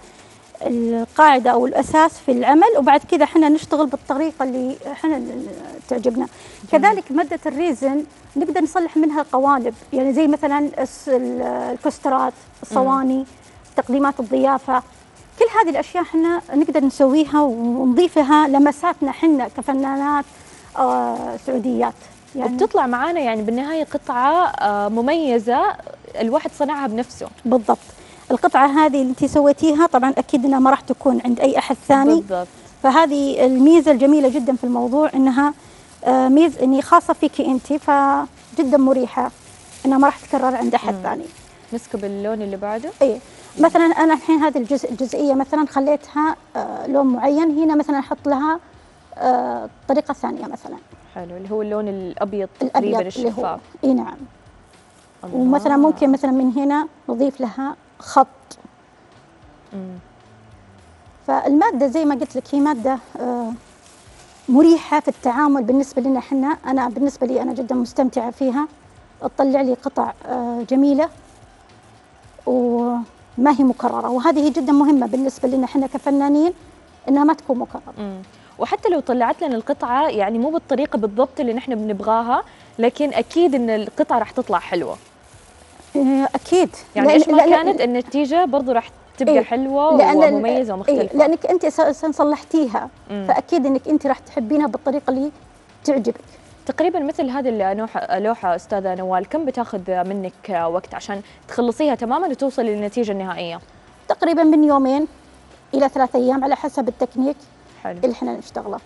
القاعده او الاساس في العمل، وبعد كذا احنا نشتغل بالطريقه اللي احنا تعجبنا. كذلك ماده الريزن نقدر نصلح منها قوالب، يعني زي مثلا الكوسترات، الصواني، تقديمات الضيافه، كل هذه الاشياء احنا نقدر نسويها ونضيفها لمساتنا احنا كفنانات آه سعوديات يعني. وبتطلع معانا يعني بالنهايه قطعه آه مميزه الواحد صنعها بنفسه. بالضبط. القطعه هذه اللي انت سويتيها طبعا اكيد انها ما راح تكون عند اي احد ثاني. بالضبط. فهذه الميزه الجميله جدا في الموضوع، انها آه ميزه اني خاصه فيكي انت، فجدا مريحه انها ما راح تتكرر عند احد ثاني. نسكب اللون اللي بعده. اي مثلا انا الحين هذه الجزء الجزئيه مثلا خليتها آه لون معين، هنا مثلا احط لها آه طريقه ثانيه مثلا. حلو، اللي هو اللون الابيض تقريبا الشفاف. اي نعم. الله. ومثلا ممكن مثلا من هنا نضيف لها خط. امم فالماده زي ما قلت لك هي ماده آه مريحه في التعامل بالنسبه لنا احنا. انا بالنسبه لي انا جدا مستمتعه فيها، تطلع لي قطع آه جميله وما هي مكرره، وهذه جدا مهمه بالنسبه لنا احنا كفنانين انها ما تكون مكرره. امم وحتى لو طلعت لنا القطعه يعني مو بالطريقه بالضبط اللي نحن بنبغاها، لكن اكيد ان القطعه راح تطلع حلوه. اكيد يعني ايش ما كانت النتيجه برضو راح تبقى إيه؟ حلوه ومميزه ومختلفه. إيه؟ لانك انت اساسا صلحتيها، مم. فاكيد انك انت راح تحبينها بالطريقه اللي تعجبك. تقريبا مثل هذه اللوحه استاذه نوال كم بتاخذ منك وقت عشان تخلصيها تماما وتوصلي للنتيجه النهائيه؟ تقريبا من يومين الى ثلاث ايام على حسب التكنيك. حلو. اللي احنا نشتغله.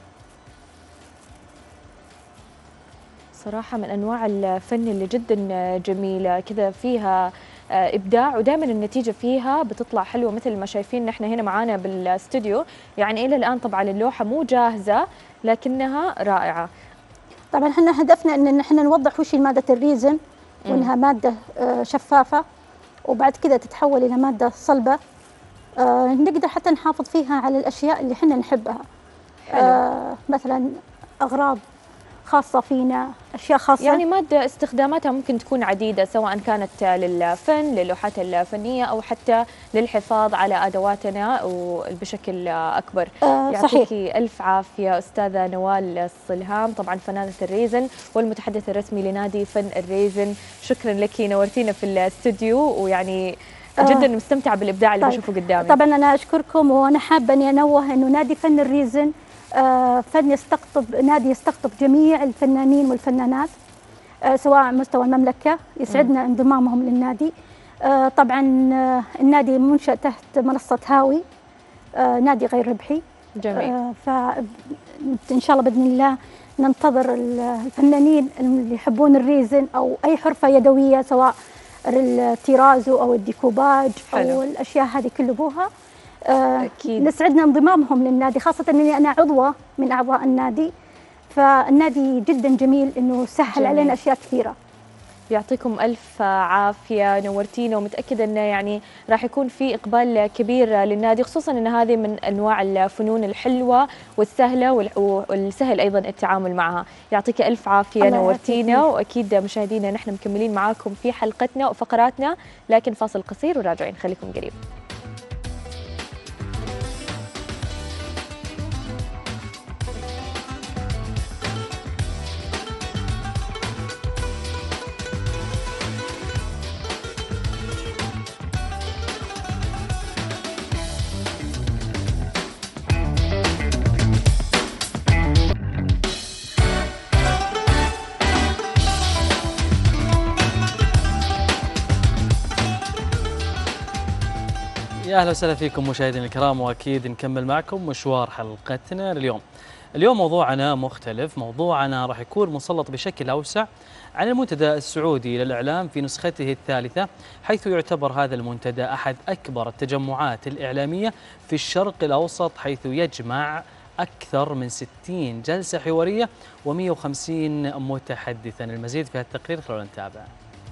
صراحة من أنواع الفن اللي جدا جميلة كذا، فيها إبداع ودائما النتيجة فيها بتطلع حلوة مثل ما شايفين نحن هنا معانا بالاستوديو. يعني إلى الآن طبعا اللوحة مو جاهزة لكنها رائعة. طبعا احنا هدفنا ان نحن نوضح وش مادة الريزن، وانها مادة شفافة وبعد كذا تتحول إلى مادة صلبة. آه نقدر حتى نحافظ فيها على الأشياء اللي احنا نحبها. آه مثلا أغراض خاصة فينا، أشياء خاصة. يعني مادة استخداماتها ممكن تكون عديدة، سواء كانت للفن، للوحات الفنية، أو حتى للحفاظ على أدواتنا وبشكل أكبر. آه يعطيكي ألف عافية أستاذة نوال الصلهام، طبعا فنانة الريزن والمتحدث الرسمي لنادي فن الريزن. شكرا لك، نورتينا في الاستوديو، ويعني جدا مستمتعة بالإبداع اللي طيب. بشوفه قدامي. طبعا أنا أشكركم، وأنا حابة أني أنوه أنه نادي فن الريزن آه فن يستقطب، نادي يستقطب جميع الفنانين والفنانات آه سواء على مستوى المملكة. يسعدنا انضمامهم للنادي. آه طبعا آه النادي منشأ تحت منصة هاوي، آه نادي غير ربحي. جميل. آه فإن شاء الله بإذن الله ننتظر الفنانين اللي يحبون الريزن أو أي حرفة يدوية، سواء التيرازو أو الديكوباج حلو. أو الأشياء هذه كل بوها. أكيد. نسعدنا انضمامهم للنادي، خاصة أني أنا عضوة من أعضاء النادي، فالنادي جدا جميل أنه سهل جميل. علينا أشياء كثيرة. يعطيكم ألف عافية، نورتينا، ومتأكدة أنه يعني راح يكون في إقبال كبير للنادي، خصوصا أن هذه من أنواع الفنون الحلوة والسهلة والسهل أيضا التعامل معها. يعطيك ألف عافية، نورتينا. وأكيد مشاهدينا نحن مكملين معاكم في حلقتنا وفقراتنا، لكن فاصل قصير وراجعين، خليكم قريب. يا اهلا وسهلا فيكم مشاهدينا الكرام، واكيد نكمل معكم مشوار حلقتنا لليوم. اليوم موضوعنا مختلف، موضوعنا راح يكون مسلط بشكل اوسع عن المنتدى السعودي للاعلام في نسخته الثالثه، حيث يعتبر هذا المنتدى احد اكبر التجمعات الاعلاميه في الشرق الاوسط، حيث يجمع أكثر من ستين جلسة حوارية ومئة وخمسين متحدثا. المزيد في هذا التقرير خلونا نتابع.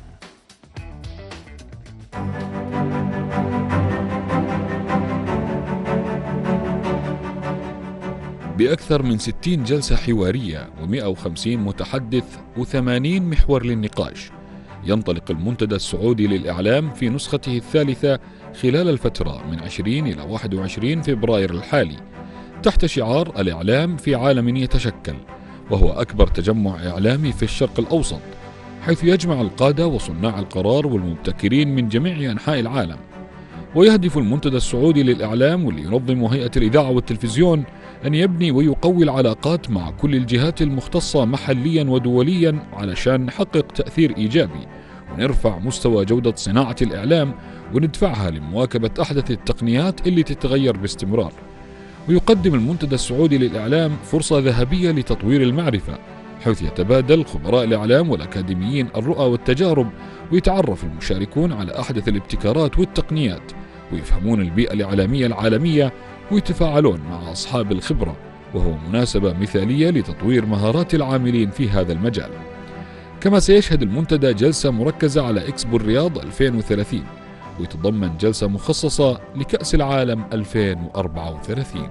بأكثر من ستين جلسة حوارية ومئة وخمسين متحدث وثمانين محور للنقاش، ينطلق المنتدى السعودي للإعلام في نسخته الثالثة خلال الفترة من عشرين إلى واحد وعشرين فبراير الحالي تحت شعار الإعلام في عالم يتشكل، وهو أكبر تجمع إعلامي في الشرق الأوسط، حيث يجمع القادة وصناع القرار والمبتكرين من جميع أنحاء العالم. ويهدف المنتدى السعودي للإعلام واللي ينظم هيئة الإذاعة والتلفزيون أن يبني ويقوي العلاقات مع كل الجهات المختصة محليا ودوليا علشان نحقق تأثير إيجابي ونرفع مستوى جودة صناعة الإعلام وندفعها لمواكبة أحدث التقنيات اللي تتغير باستمرار. ويقدم المنتدى السعودي للإعلام فرصة ذهبية لتطوير المعرفة، حيث يتبادل خبراء الإعلام والأكاديميين الرؤى والتجارب، ويتعرف المشاركون على أحدث الابتكارات والتقنيات، ويفهمون البيئة الإعلامية العالمية، ويتفاعلون مع أصحاب الخبرة، وهو مناسبة مثالية لتطوير مهارات العاملين في هذا المجال. كما سيشهد المنتدى جلسة مركزة على إكسبو الرياض ألفين وثلاثين، ويتضمن جلسة مخصصة لكأس العالم ألفين وأربعة وثلاثين.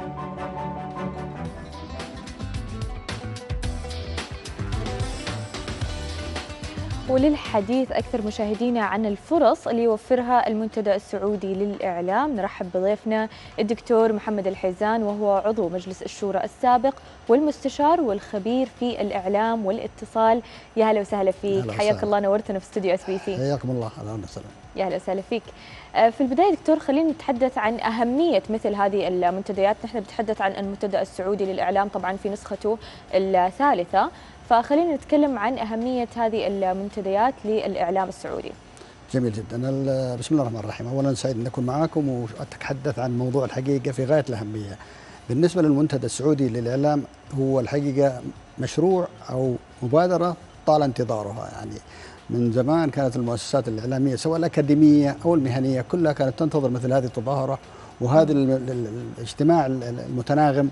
وللحديث أكثر مشاهدينا عن الفرص اللي يوفرها المنتدى السعودي للإعلام، نرحب بضيفنا الدكتور محمد الحيزان، وهو عضو مجلس الشورى السابق والمستشار والخبير في الإعلام والاتصال. يا هلا وسهلا فيك، حياك الله، نورتنا في استوديو اس بي سي. حياكم الله. اهلا وسهلا. يا هلا وسهلا فيك. في البداية دكتور خلينا نتحدث عن أهمية مثل هذه المنتديات. نحن بنتحدث عن المنتدى السعودي للإعلام طبعا في نسخته الثالثة، فخلينا نتكلم عن أهمية هذه المنتديات للإعلام السعودي. جميل جدا. بسم الله الرحمن الرحيم. أولا سعيد أن أكون معكم وأتحدث عن موضوع الحقيقة في غاية الأهمية. بالنسبة للمنتدى السعودي للإعلام، هو الحقيقة مشروع أو مبادرة طال انتظارها، يعني من زمان كانت المؤسسات الإعلامية سواء الأكاديمية أو المهنية كلها كانت تنتظر مثل هذه التظاهرة وهذا الاجتماع المتناغم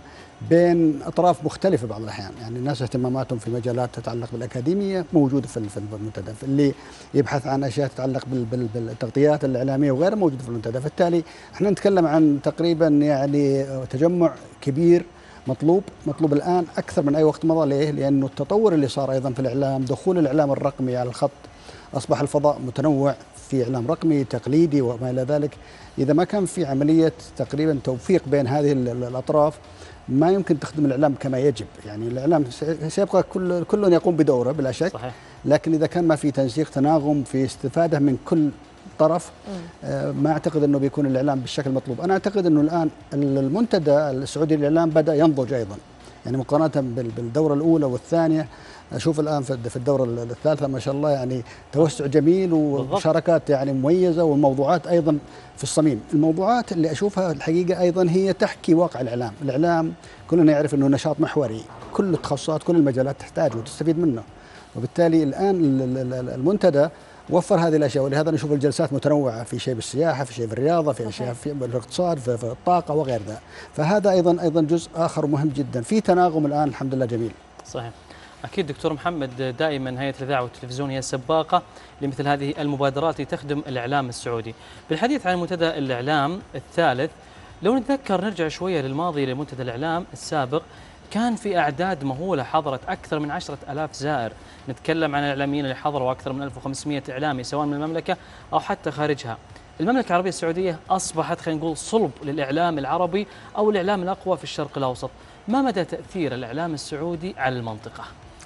بين أطراف مختلفة بعض الأحيان. يعني الناس اهتماماتهم في مجالات تتعلق بالأكاديمية موجودة في المنتدى، اللي يبحث عن أشياء تتعلق بالتغطيات الإعلامية وغيرها موجودة في المنتدى. فبالتالي احنا نتكلم عن تقريبا يعني تجمع كبير مطلوب مطلوب الآن أكثر من أي وقت مضى. ليه؟ لأنه التطور اللي صار أيضا في الإعلام، دخول الإعلام الرقمي على الخط، أصبح الفضاء متنوع، في إعلام رقمي تقليدي وما إلى ذلك. إذا ما كان في عملية تقريبا توفيق بين هذه الأطراف ما يمكن تخدم الإعلام كما يجب. يعني الإعلام سيبقى كل كل يقوم بدوره بلا شك، صحيح. لكن إذا كان ما في تنسيق تناغم في استفادة من كل طرف، آه ما أعتقد أنه بيكون الإعلام بالشكل المطلوب. أنا أعتقد أنه الآن المنتدى السعودي للإعلام بدأ ينضج أيضا، يعني مقارنة بالدورة الأولى والثانية. أشوف الآن في الدورة الثالثة ما شاء الله يعني توسع جميل ومشاركات يعني مميزة، والموضوعات أيضا في الصميم. الموضوعات اللي أشوفها الحقيقة أيضا هي تحكي واقع الإعلام. الإعلام كلنا يعرف أنه نشاط محوري، كل التخصصات كل المجالات تحتاجه وتستفيد منه، وبالتالي الآن المنتدى وفر هذه الأشياء. ولهذا نشوف الجلسات متنوعة، في شيء بالسياحة، في شيء بالرياضة، في أشياء في الاقتصاد، في, في الطاقة وغير ذا. فهذا أيضا أيضا جزء آخر مهم جدا، في تناغم الآن الحمد لله جميل. صحيح. أكيد دكتور محمد، دائما هيئة الإذاعة والتلفزيون هي سباقة لمثل هذه المبادرات لتخدم الإعلام السعودي. بالحديث عن منتدى الإعلام الثالث، لو نتذكر نرجع شوية للماضي لمنتدى الإعلام السابق، كان في أعداد مهولة حضرت أكثر من عشرة آلاف زائر. نتكلم عن الإعلاميين اللي حضروا أكثر من ألف وخمسمئة إعلامي سواء من المملكة أو حتى خارجها. المملكة العربية السعودية أصبحت خلينا نقول صلب للإعلام العربي أو الإعلام الأقوى في الشرق الأوسط. ما مدى تأثير الإعلام السعودي على المنطقة؟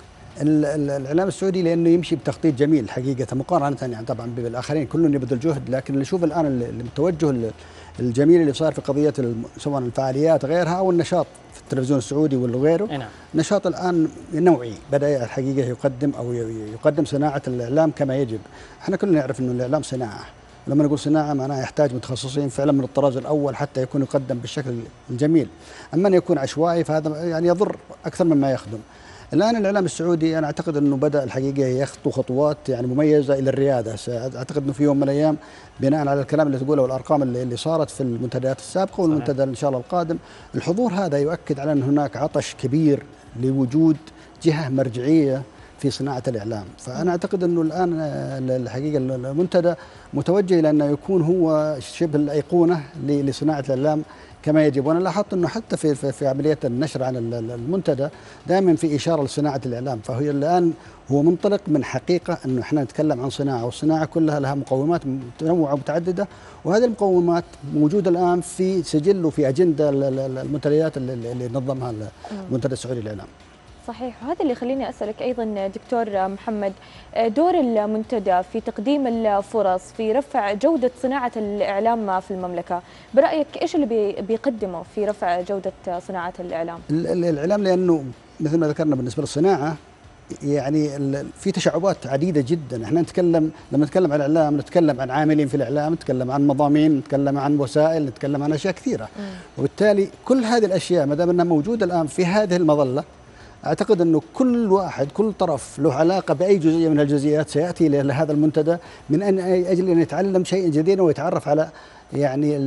الإعلام السعودي لأنه يمشي بتخطيط جميل حقيقة مقارنة يعني طبعا بالآخرين، كلهم يبذل جهد. لكن اللي نشوف الآن التوجه الجميل اللي صار في قضية سواء الفعاليات غيرها أو النشاط في التلفزيون السعودي وغيره، نعم. نشاط الآن نوعي بدأ الحقيقة يقدم أو يقدم صناعة الإعلام كما يجب. احنا كلنا نعرف إنه الإعلام صناعة، لما نقول صناعة معناها يحتاج متخصصين فعلا من الطراز الأول حتى يكون يقدم بالشكل الجميل. أما أن يكون عشوائي فهذا يعني يضر أكثر مما يخدم. الآن الإعلام السعودي أنا أعتقد أنه بدأ الحقيقة يخطو خطوات يعني مميزة إلى الريادة. أعتقد أنه في يوم من الأيام بناء على الكلام اللي تقوله والأرقام اللي, اللي صارت في المنتديات السابقة والمنتدى إن شاء الله القادم، الحضور هذا يؤكد على أن هناك عطش كبير لوجود جهة مرجعية في صناعة الإعلام. فأنا أعتقد أنه الآن الحقيقة المنتدى متوجه إلى أنه يكون هو شبه الأيقونة لصناعة الإعلام كما يجب. وأنا لاحظت أنه حتى في في عملية النشر عن المنتدى دائما في إشارة لصناعة الإعلام. فهي الآن هو منطلق من حقيقة أنه إحنا نتكلم عن صناعة، والصناعة كلها لها مقومات متنوعة ومتعددة، وهذه المقومات موجودة الآن في سجل وفي أجندة المنتديات اللي نظمها المنتدى السعودي للإعلام. صحيح، وهذا اللي خليني أسألك أيضا دكتور محمد، دور المنتدى في تقديم الفرص في رفع جودة صناعة الإعلام في المملكة، برأيك إيش اللي بيقدمه في رفع جودة صناعة الإعلام؟ الإعلام لأنه مثل ما ذكرنا بالنسبة للصناعة يعني في تشعبات عديدة جدا. احنا نتكلم لما نتكلم عن الإعلام نتكلم عن عاملين في الإعلام، نتكلم عن مضامين، نتكلم عن وسائل، نتكلم عن أشياء كثيرة. م. وبالتالي كل هذه الأشياء ما دام أنها موجودة الآن في هذه المظلة، أعتقد أنه كل واحد كل طرف له علاقة بأي جزئية من الجزئيات سيأتي لهذا المنتدى من أن أجل أن يتعلم شيء جديد ويتعرف على يعني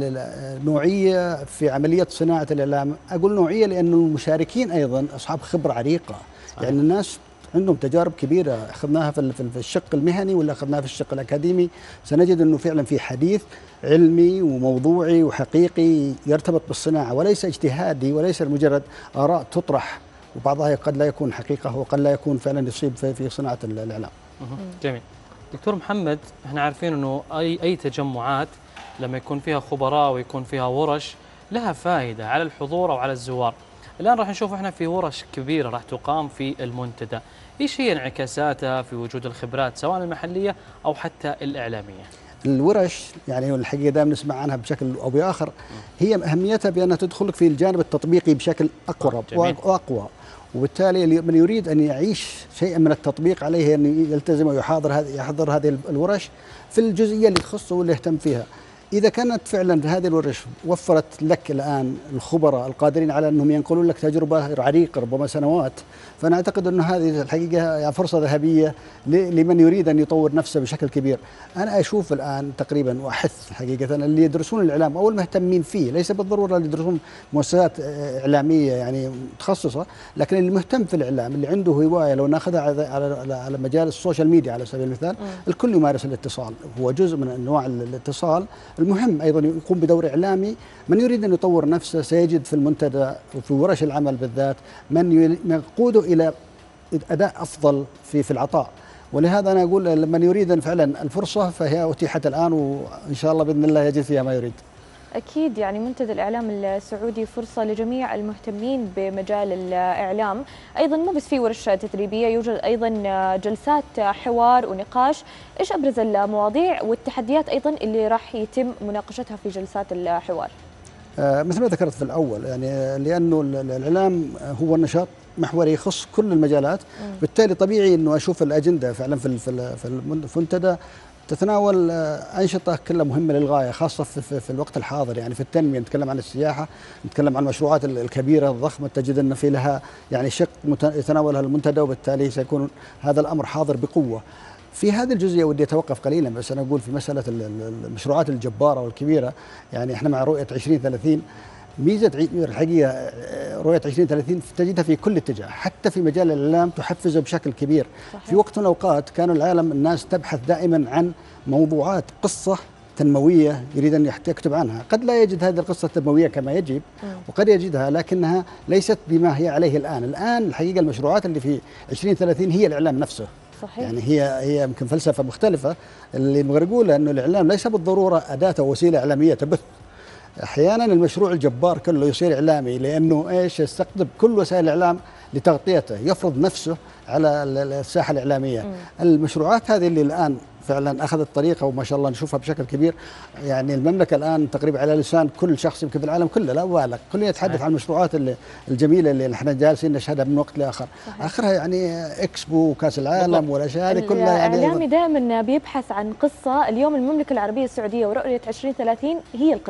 نوعية في عملية صناعة الإعلام. أقول نوعية لأن المشاركين أيضا أصحاب خبرة عريقة. صحيح. يعني الناس عندهم تجارب كبيرة أخذناها في الشق المهني ولا أخذناها في الشق الأكاديمي. سنجد أنه فعلا في حديث علمي وموضوعي وحقيقي يرتبط بالصناعة وليس اجتهادي وليس مجرد آراء تطرح وبعضها قد لا يكون حقيقة وقد لا يكون فعلا يصيب في صناعة الإعلام. جميل. دكتور محمد، احنا عارفين أنه أي أي تجمعات لما يكون فيها خبراء ويكون فيها ورش لها فائدة على الحضور أو على الزوار. الآن راح نشوف احنا في ورش كبيرة راح تقام في المنتدى، ايش هي انعكاساتها في وجود الخبرات سواء المحلية أو حتى الإعلامية؟ الورش يعني الحقيقة دائما نسمع عنها بشكل أو بآخر، هي أهميتها بأنها تدخلك في الجانب التطبيقي بشكل أقرب وأقوى، وبالتالي من يريد أن يعيش شيئا من التطبيق عليه أن يلتزم ويحاضر هذه يحضر هذه الورش في الجزئية اللي تخصه واللي يهتم فيها. إذا كانت فعلا هذه الورش وفرت لك الآن الخبراء القادرين على أنهم ينقلون لك تجربة عريقة ربما سنوات، فأنا أعتقد أن هذه الحقيقة فرصة ذهبية لمن يريد أن يطور نفسه بشكل كبير. أنا أشوف الآن تقريبا وأحث حقيقة اللي يدرسون الإعلام أو المهتمين فيه، ليس بالضرورة اللي يدرسون مؤسسات إعلامية يعني متخصصة، لكن اللي مهتم في الإعلام اللي عنده هواية، لو ناخذها على على مجال السوشيال ميديا على سبيل المثال، م. الكل يمارس الاتصال، هو جزء من أنواع الاتصال. المهم أيضا يقوم بدور إعلامي. من يريد أن يطور نفسه سيجد في المنتدى وفي ورش العمل بالذات من يقوده إلى أداء أفضل في في العطاء. ولهذا أنا أقول من يريد أن فعلا الفرصة فهي أتيحت الآن، وإن شاء الله بإذن الله يجد فيها ما يريد. أكيد يعني منتدى الإعلام السعودي فرصة لجميع المهتمين بمجال الإعلام، أيضا مو بس في ورش تدريبية، يوجد أيضا جلسات حوار ونقاش. إيش أبرز المواضيع والتحديات أيضا اللي راح يتم مناقشتها في جلسات الحوار؟ آه مثل ما ذكرت في الأول، يعني لأنه الإعلام هو النشاط محوري يخص كل المجالات، م. بالتالي طبيعي أنه أشوف الأجندة فعلا في في المنتدى تتناول أنشطة كلها مهمة للغاية، خاصة في, في الوقت الحاضر. يعني في التنمية نتكلم عن السياحة، نتكلم عن المشروعات الكبيرة الضخمة، تجد أن في لها يعني شق يتناولها المنتدى، وبالتالي سيكون هذا الأمر حاضر بقوة. في هذه الجزئية ودي أتوقف قليلا، بس أنا أقول في مسألة المشروعات الجبارة والكبيرة، يعني إحنا مع رؤية عشرين ثلاثين، ميزة الحقيقة رؤية عشرين ثلاثين تجدها في كل اتجاه، حتى في مجال الإعلام تحفزه بشكل كبير. صحيح. في وقت من الأوقات كانوا العالم الناس تبحث دائما عن موضوعات قصة تنموية يريد أن يكتب عنها، قد لا يجد هذه القصة التنموية كما يجب، م. وقد يجدها لكنها ليست بما هي عليه الآن. الآن الحقيقة المشروعات اللي في عشرين ثلاثين هي الإعلام نفسه. صحيح. يعني هي هي يمكن فلسفة مختلفة اللي نبغى نقولها، أنه الإعلام ليس بالضرورة أداة أو وسيلة إعلامية تبث. أحيانا المشروع الجبار كله يصير إعلامي، لأنه إيش يستقطب كل وسائل الإعلام لتغطيته، يفرض نفسه على الساحة الإعلامية. م. المشروعات هذه اللي الآن فعلا أخذت طريقة وما شاء الله نشوفها بشكل كبير، يعني المملكة الآن تقريبا على لسان كل شخص يمكن في العالم كله، لا أبالغ، كل يتحدث عن المشروعات الجميلة اللي نحن جالسين نشهدها من وقت لآخر. صحيح. آخرها يعني إكسبو وكأس العالم والأشياء هذه كلها. يعني الإعلامي دائما بيبحث عن قصة. اليوم المملكة العربية السعودية ورؤية عشرين ثلاثين هي القصة.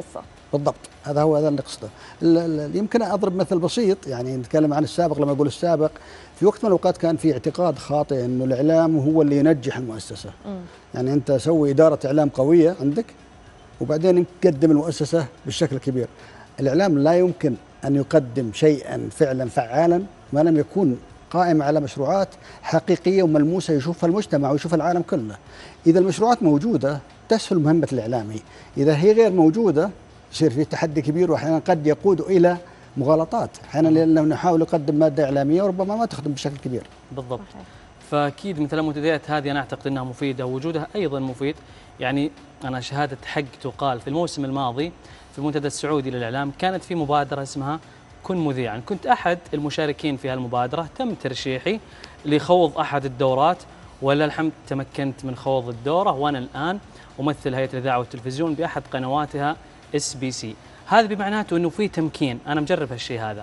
بالضبط، هذا هو هذا اللي قصده. يمكن اضرب مثل بسيط، يعني نتكلم عن السابق. لما اقول السابق، في وقت من الاوقات كان في اعتقاد خاطئ انه الاعلام هو اللي ينجح المؤسسه. م. يعني انت سوي اداره اعلام قويه عندك وبعدين تقدم المؤسسه بالشكل الكبير. الاعلام لا يمكن ان يقدم شيئا فعلا فعالا ما لم يكون قائم على مشروعات حقيقيه وملموسه يشوفها المجتمع ويشوفها العالم كله. اذا المشروعات موجوده تسهل مهمه الاعلامي، اذا هي غير موجوده يصير في تحدي كبير، واحيانا قد يقود الى مغالطات، احيانا لانه نحاول نقدم ماده اعلاميه وربما ما تخدم بشكل كبير. بالضبط. فاكيد مثل المنتديات هذه انا اعتقد انها مفيده، ووجودها ايضا مفيد. يعني انا شهاده حق تقال في الموسم الماضي في المنتدى السعودي للاعلام كانت في مبادره اسمها كن مذيعا، كنت احد المشاركين في هالمبادره، تم ترشيحي لخوض احد الدورات، ولله الحمد تمكنت من خوض الدوره، وانا الان امثل هيئه الاذاعه والتلفزيون باحد قنواتها اس بي سي. هذا بمعناته انه في تمكين، انا مجرب هالشيء هذا.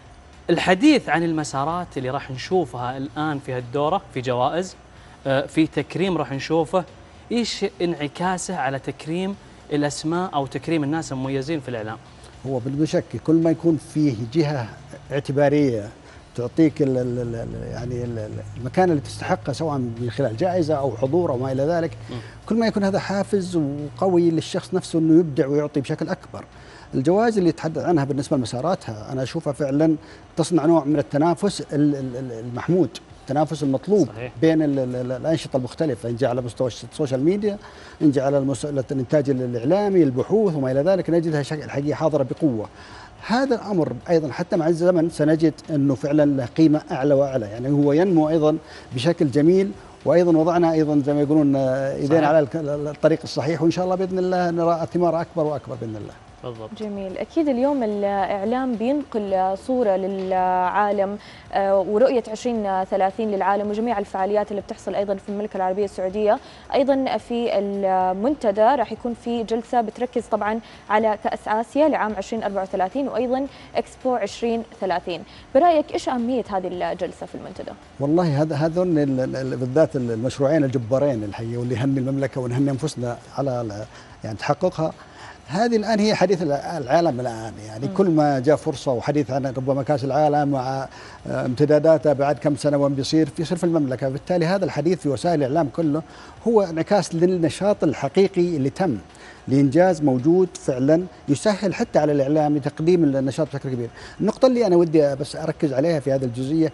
الحديث عن المسارات اللي راح نشوفها الان في هالدوره، في جوائز، في تكريم راح نشوفه، ايش انعكاسه على تكريم الاسماء او تكريم الناس المميزين في الاعلام؟ هو بالشك كل ما يكون فيه جهه اعتباريه تعطيك ال ال يعني ال المكان اللي تستحقه سواء من خلال جائزه او حضور او ما الى ذلك، م. كل ما يكون هذا حافز وقوي للشخص نفسه انه يبدع ويعطي بشكل اكبر. الجوائز اللي يتحدث عنها بالنسبه لمساراتها انا اشوفها فعلا تصنع نوع من التنافس المحمود، التنافس المطلوب. صحيح. بين ال ال الانشطه المختلفه، ان جاء على مستوى السوشيال ميديا، ان جاء على الانتاج الاعلامي، البحوث وما الى ذلك، نجدها الحقيقه حاضره بقوه. هذا الامر ايضا حتى مع الزمن سنجد انه فعلا له قيمه اعلى واعلى، يعني هو ينمو ايضا بشكل جميل، وايضا وضعنا ايضا زي ما يقولون ايدينا على الطريق الصحيح، وان شاء الله باذن الله نرى ثمار اكبر واكبر باذن الله. بالضبط. جميل. أكيد اليوم الإعلام بينقل صورة للعالم ورؤية عشرين ثلاثين للعالم وجميع الفعاليات اللي بتحصل أيضا في المملكة العربية السعودية. أيضا في المنتدى راح يكون في جلسة بتركز طبعا على كأس آسيا لعام عشرين أربعة وثلاثين وأيضا إكسبو عشرين ثلاثين. برأيك إيش أهمية هذه الجلسة في المنتدى؟ والله هذا هذول بالذات المشروعين الجبارين الحقيقة واللي يهني المملكة ونهني أنفسنا على يعني تحققها. هذه الآن هي حديث العالم الآن، يعني م. كل ما جاء فرصة وحديث عن ربما كأس العالم مع امتداداته بعد كم سنة وين بيصير بيصير في المملكة، بالتالي هذا الحديث في وسائل الإعلام كله هو انعكاس للنشاط الحقيقي اللي تم لإنجاز موجود فعلا يسهل حتى على الإعلام لتقديم النشاط بشكل كبير. النقطة اللي أنا ودي بس أركز عليها في هذه الجزئية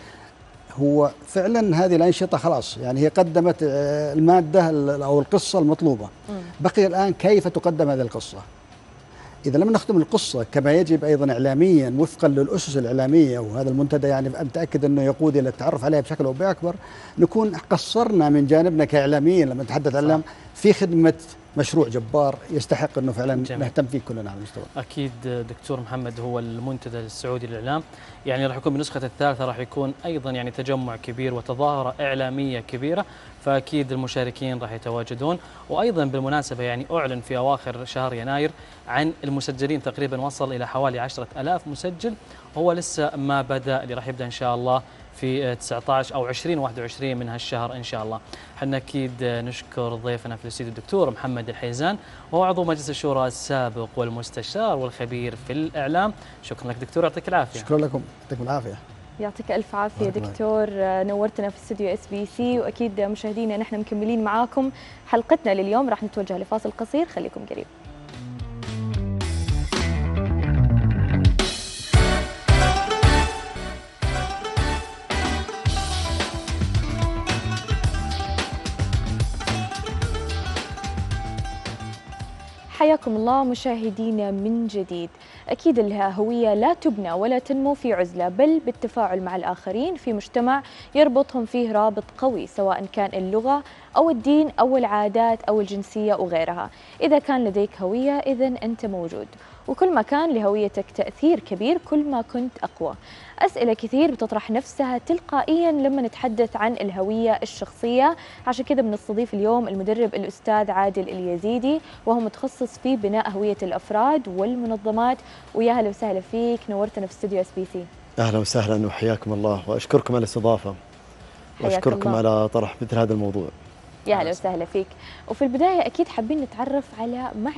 هو فعلا هذه الأنشطة خلاص يعني هي قدمت المادة أو القصة المطلوبة، م. بقي الآن كيف تقدم هذه القصة. إذا لم نخدم القصة كما يجب أيضا إعلاميا وفقا للأسس الإعلامية، وهذا المنتدى يعني أتأكد أنه يقود إلى التعرف عليها بشكل أو بأكبر، نكون قصرنا من جانبنا كإعلاميين لما نتحدث عن الإعلام في خدمة مشروع جبار يستحق أنه فعلا جميل. نهتم فيه كلنا على المستوى. أكيد دكتور محمد، هو المنتدى السعودي للإعلام يعني راح يكون بنسخة الثالثة، راح يكون أيضا يعني تجمع كبير وتظاهرة إعلامية كبيرة، فأكيد المشاركين راح يتواجدون. وأيضا بالمناسبة يعني أعلن في أواخر شهر يناير عن المسجلين، تقريبا وصل إلى حوالي عشرة آلاف مسجل، وهو لسه ما بدأ، اللي راح يبدأ إن شاء الله في تسعة عشر أو عشرين واحد وعشرين من هالشهر إن شاء الله. حنا أكيد نشكر ضيفنا في الاستديو الدكتور محمد الحيزان، وهو عضو مجلس الشورى السابق والمستشار والخبير في الإعلام. شكرا لك دكتور، يعطيك العافية. شكرا لكم، يعطيكم العافية. يعطيك ألف عافية دكتور، نورتنا في استديو اس بي سي. وأكيد مشاهدينا نحن مكملين معاكم حلقتنا لليوم، راح نتوجه لفاصل قصير، خليكم قريب. حياكم الله مشاهدينا من جديد. أكيد الهوية لا تبنى ولا تنمو في عزلة، بل بالتفاعل مع الآخرين في مجتمع يربطهم فيه رابط قوي، سواء كان اللغة أو الدين أو العادات أو الجنسية وغيرها. إذا كان لديك هوية إذن أنت موجود، وكل ما كان لهويتك تأثير كبير كل ما كنت أقوى. أسئلة كثير بتطرح نفسها تلقائيا لما نتحدث عن الهوية الشخصية، عشان كذا بنستضيف اليوم المدرب الأستاذ عادل اليزيدي، وهو متخصص في بناء هوية الأفراد والمنظمات. ويا هلا وسهلا فيك، نورتنا في استوديو اس بي سي. أهلا وسهلا وحياكم الله، وأشكركم على الاستضافة وأشكركم على طرح مثل هذا الموضوع. يا هلا وسهلا فيك. وفي البداية أكيد حابين نتعرف على معنى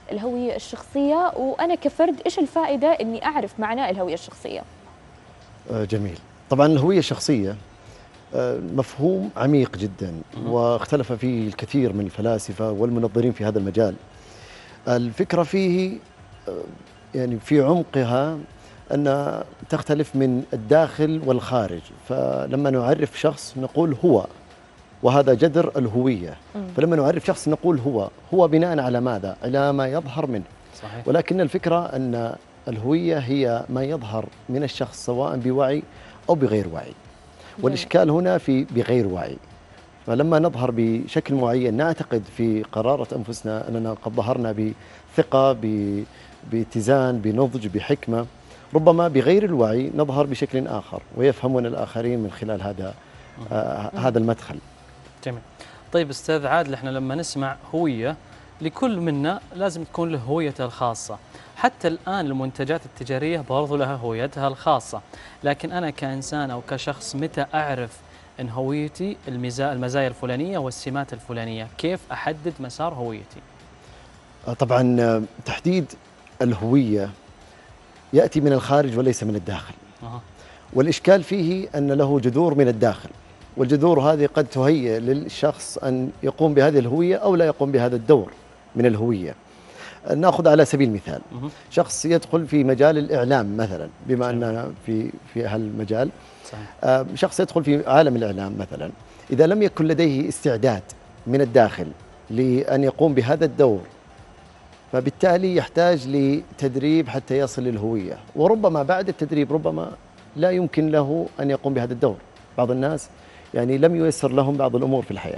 الهوية الشخصية، وأنا كفرد إيش الفائدة إني أعرف معنى الهوية الشخصية؟ جميل. طبعا الهوية الشخصية مفهوم عميق جدا واختلف فيه الكثير من الفلاسفة والمنظرين في هذا المجال. الفكرة فيه يعني في عمقها أن تختلف من الداخل والخارج. فلما نعرف شخص نقول هو، وهذا جذر الهوية. فلما نعرف شخص نقول هو، هو بناء على ماذا؟ على ما يظهر منه. صحيح. ولكن الفكرة أن الهوية هي ما يظهر من الشخص سواء بوعي أو بغير وعي. والإشكال هنا في بغير وعي. فلما نظهر بشكل معين نعتقد في قرارة أنفسنا أننا قد ظهرنا بثقة، باتزان، بنضج، بحكمة، ربما بغير الوعي نظهر بشكل آخر ويفهمون الآخرين من خلال هذا آه هذا المدخل. جميل. طيب أستاذ عادل، احنا لما نسمع هوية لكل منا لازم تكون له هويته الخاصة. حتى الآن المنتجات التجارية برضو لها هويتها الخاصة، لكن أنا كإنسان أو كشخص متى أعرف أن هويتي المزايا الفلانية والسمات الفلانية؟ كيف أحدد مسار هويتي؟ طبعا تحديد الهوية يأتي من الخارج وليس من الداخل. أه. والإشكال فيه أن له جذور من الداخل، والجذور هذه قد تهيئ للشخص أن يقوم بهذه الهوية أو لا يقوم بهذا الدور من الهوية. نأخذ على سبيل المثال شخص يدخل في مجال الإعلام مثلا، بما أننا في في هالمجال. صحيح. شخص يدخل في عالم الإعلام مثلا، إذا لم يكن لديه استعداد من الداخل لأن يقوم بهذا الدور، فبالتالي يحتاج لتدريب حتى يصل للهوية، وربما بعد التدريب ربما لا يمكن له أن يقوم بهذا الدور. بعض الناس يعني لم ييسر لهم بعض الأمور في الحياة.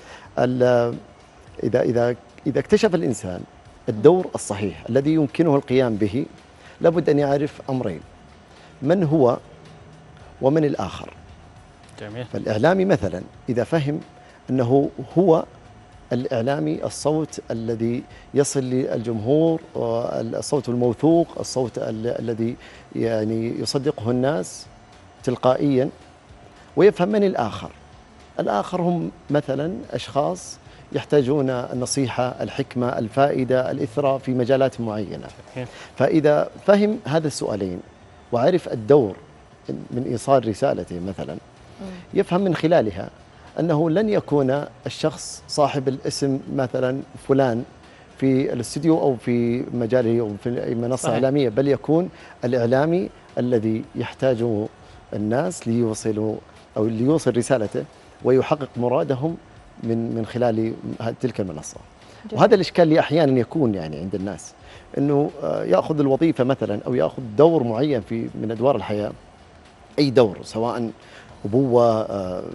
إذا إذا إذا اكتشف الإنسان الدور الصحيح الذي يمكنه القيام به، لابد أن يعرف أمرين: من هو ومن الآخر. جميل. فالإعلامي مثلا إذا فهم أنه هو الإعلامي الصوت الذي يصل للجمهور، الصوت الموثوق، الصوت الذي يعني يصدقه الناس تلقائيا، ويفهم من الآخر. الآخر هم مثلا أشخاص يحتاجون النصيحة، الحكمة، الفائدة، الإثراء في مجالات معينة. فإذا فهم هذا السؤالين وعرف الدور من إيصال رسالته مثلا، يفهم من خلالها أنه لن يكون الشخص صاحب الاسم مثلا فلان في الاستوديو أو في مجاله أو في أي منصة صحيح. إعلامية، بل يكون الإعلامي الذي يحتاجه الناس ليوصلوا أو ليوصل رسالته ويحقق مرادهم من من خلال تلك المنصة. جميل. وهذا الإشكال اللي أحيانا يكون يعني عند الناس، أنه يأخذ الوظيفة مثلا أو يأخذ دور معين في من أدوار الحياة، أي دور، سواء أبوة،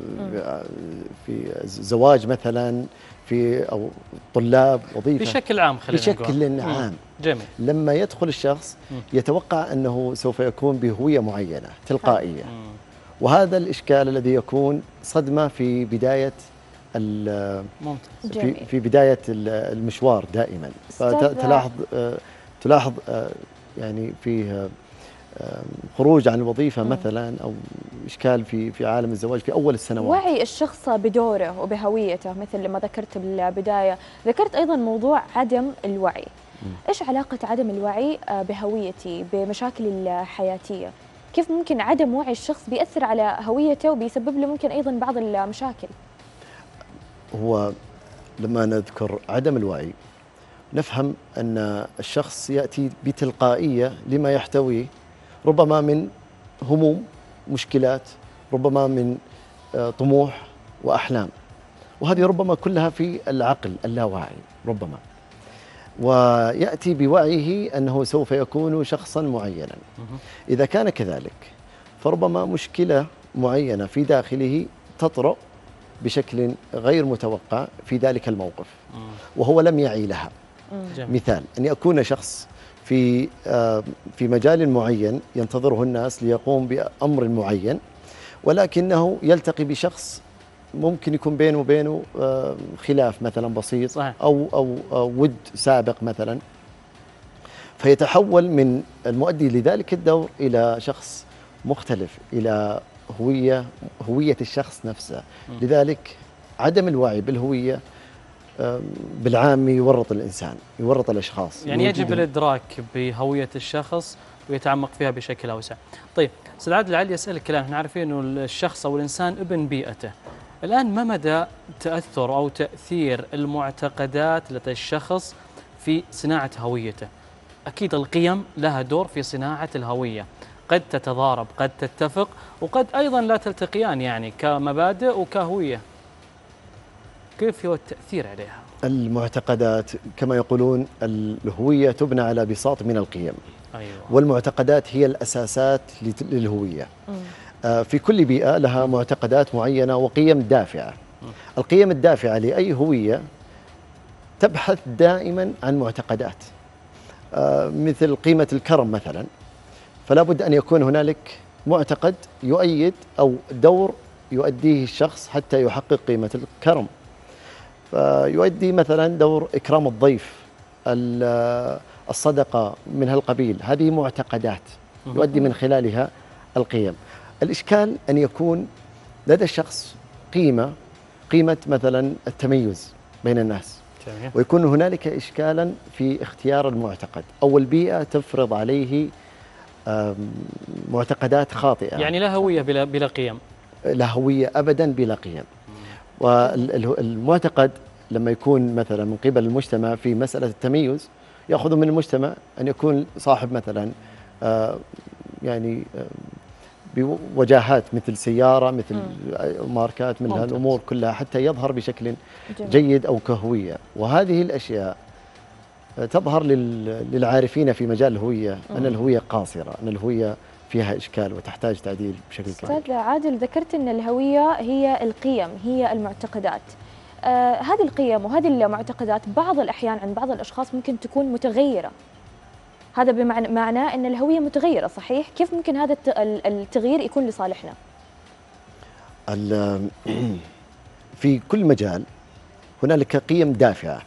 في زواج مثلا، في أو طلاب، وظيفة بشكل عام، خلينا نقول بشكل عام. جميل. لما يدخل الشخص يتوقع أنه سوف يكون بهوية معينة تلقائية. مم. وهذا الإشكال الذي يكون صدمة في بداية في, في بداية المشوار دائما. فتلاحظ تلاحظ يعني فيه خروج عن الوظيفة مثلا، أو إشكال في في عالم الزواج في أول السنوات. وعي الشخص بدوره وبهويته، مثل لما ذكرت بالبداية، ذكرت أيضا موضوع عدم الوعي. م. إيش علاقة عدم الوعي بهويتي، بمشاكل الحياتية؟ كيف ممكن عدم وعي الشخص بيأثر على هويته وبيسبب له ممكن أيضا بعض المشاكل؟ هو لما نذكر عدم الوعي نفهم أن الشخص يأتي بتلقائية لما يحتويه، ربما من هموم، مشكلات، ربما من طموح وأحلام، وهذه ربما كلها في العقل اللاواعي ربما. ويأتي بوعيه أنه سوف يكون شخصا معينا. إذا كان كذلك فربما مشكلة معينة في داخله تطرأ بشكل غير متوقع في ذلك الموقف وهو لم يعي لها. مثال أن يكون شخص في في مجال معين ينتظره الناس ليقوم بأمر معين، ولكنه يلتقي بشخص ممكن يكون بينه وبينه خلاف مثلا بسيط. صحيح. أو, أو أو ود سابق مثلا، فيتحول من المؤدي لذلك الدور إلى شخص مختلف، إلى هوية هوية الشخص نفسه. م. لذلك عدم الوعي بالهوية بالعام يورط الإنسان، يورط الأشخاص. يعني يجب الإدراك بهوية الشخص ويتعمق فيها بشكل أوسع. طيب أستاذ عادل، لعلي أسألك الآن، احنا عارفين إنه الشخص أو الإنسان ابن بيئته. الآن ما مدى تأثر أو تأثير المعتقدات لدى الشخص في صناعة هويته؟ أكيد القيم لها دور في صناعة الهوية، قد تتضارب قد تتفق وقد أيضا لا تلتقيان، يعني كمبادئ وكهوية. كيف هو التأثير عليها؟ المعتقدات كما يقولون الهوية تبنى على بساط من القيم. أيوة. والمعتقدات هي الأساسات للهوية. آه في كل بيئة لها معتقدات معينة وقيم دافعة. القيم الدافعة لأي هوية تبحث دائما عن معتقدات، آه مثل قيمة الكرم مثلا، فلا بد أن يكون هنالك معتقد يؤيد أو دور يؤديه الشخص حتى يحقق قيمة الكرم. فيؤدي مثلا دور إكرام الضيف، الصدقة من هالقبيل، هذه معتقدات يؤدي من خلالها القيم. الإشكال أن يكون لدى الشخص قيمة قيمة مثلا التميز بين الناس، ويكون هنالك إشكالا في اختيار المعتقد أو البيئة تفرض عليه معتقدات خاطئة. يعني لا هوية بلا, بلا قيم. لا هوية أبدا بلا قيم. والمعتقد لما يكون مثلا من قبل المجتمع في مسألة التميز، يأخذ من المجتمع أن يكون صاحب مثلا آه يعني آه بوجاهات مثل سيارة، مثل م. ماركات، من هالأمور كلها حتى يظهر بشكل جميل. جيد أو كهوية. وهذه الأشياء تظهر للعارفين في مجال الهوية أن الهوية قاصرة، أن الهوية فيها إشكال وتحتاج تعديل بشكل كامل. أستاذ عادل، ذكرت أن الهوية هي القيم، هي المعتقدات. آه هذه القيم وهذه المعتقدات بعض الأحيان عند بعض الأشخاص ممكن تكون متغيرة. هذا بمعنى معناه أن الهوية متغيرة، صحيح؟ كيف ممكن هذا التغيير يكون لصالحنا؟ في كل مجال هنالك قيم دافعة.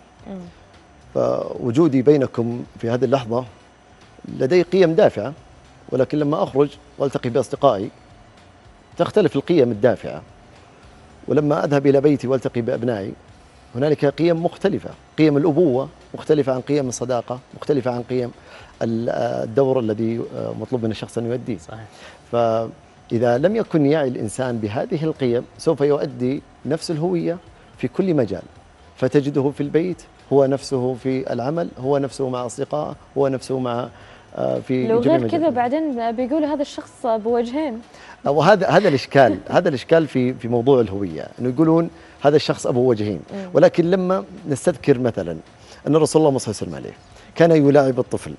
فوجودي بينكم في هذه اللحظة لدي قيم دافعة، ولكن لما أخرج والتقي بأصدقائي تختلف القيم الدافعة. ولما أذهب إلى بيتي والتقي بأبنائي هنالك قيم مختلفة، قيم الأبوة مختلفة عن قيم الصداقة، مختلفة عن قيم الدور الذي مطلوب من الشخص أن يؤديه. صحيح. فإذا لم يكن يعي الإنسان بهذه القيم سوف يؤدي نفس الهوية في كل مجال، فتجده في البيت هو نفسه في العمل، هو نفسه مع أصدقائه، هو نفسه مع في لو غير كذا بعدين بيقولوا هذا الشخص بوجهين. وهذا هذا الإشكال، هذا الإشكال في في موضوع الهوية، إنه يقولون هذا الشخص أبو وجهين. ولكن لما نستذكر مثلا أن رسول الله صلى الله عليه وسلم كان يلاعب الطفل،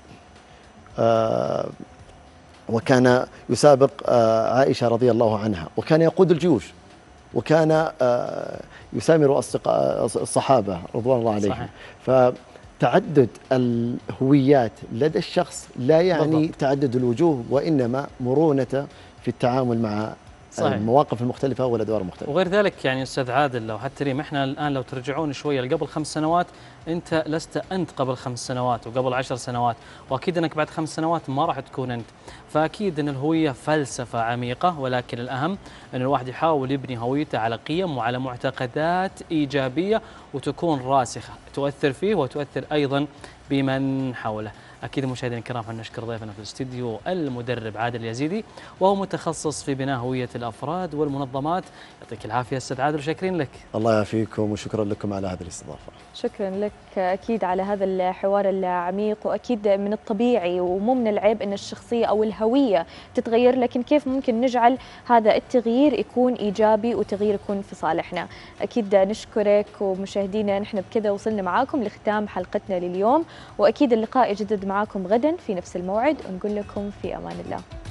آه وكان يسابق آه عائشة رضي الله عنها، وكان يقود الجيوش، وكان آه يسامر الصحابة رضوان الله عليهم. فتعدد الهويات لدى الشخص لا يعني بالضبط. تعدد الوجوه، وإنما مرونة في التعامل مع صحيح. المواقف المختلفة والأدوار المختلفة. وغير ذلك يعني أستاذ عادل، لو حتى ريم احنا الآن لو ترجعون شوية لقبل خمس سنوات، أنت لست أنت قبل خمس سنوات وقبل عشر سنوات، وأكيد أنك بعد خمس سنوات ما راح تكون أنت. فأكيد أن الهوية فلسفة عميقة، ولكن الأهم أن الواحد يحاول يبني هويته على قيم وعلى معتقدات إيجابية وتكون راسخة تؤثر فيه وتؤثر أيضا بمن حوله. أكيد مشاهدينا الكرام نشكر ضيفنا في الاستديو المدرب عادل يزيدي، وهو متخصص في بناء هوية الأفراد والمنظمات. يعطيك العافية أستاذ عادل، وشاكرين لك. الله يعافيكم وشكرا لكم على هذه الاستضافة. شكرا لك أكيد على هذا الحوار العميق. وأكيد من الطبيعي ومو من العيب أن الشخصية أو الهوية تتغير، لكن كيف ممكن نجعل هذا التغيير يكون إيجابي وتغيير يكون في صالحنا. أكيد نشكرك. ومشاهدينا نحن بكذا وصلنا معاكم لختام حلقتنا لليوم، وأكيد اللقاء يجدد معاكم غدا في نفس الموعد، ونقول لكم في أمان الله.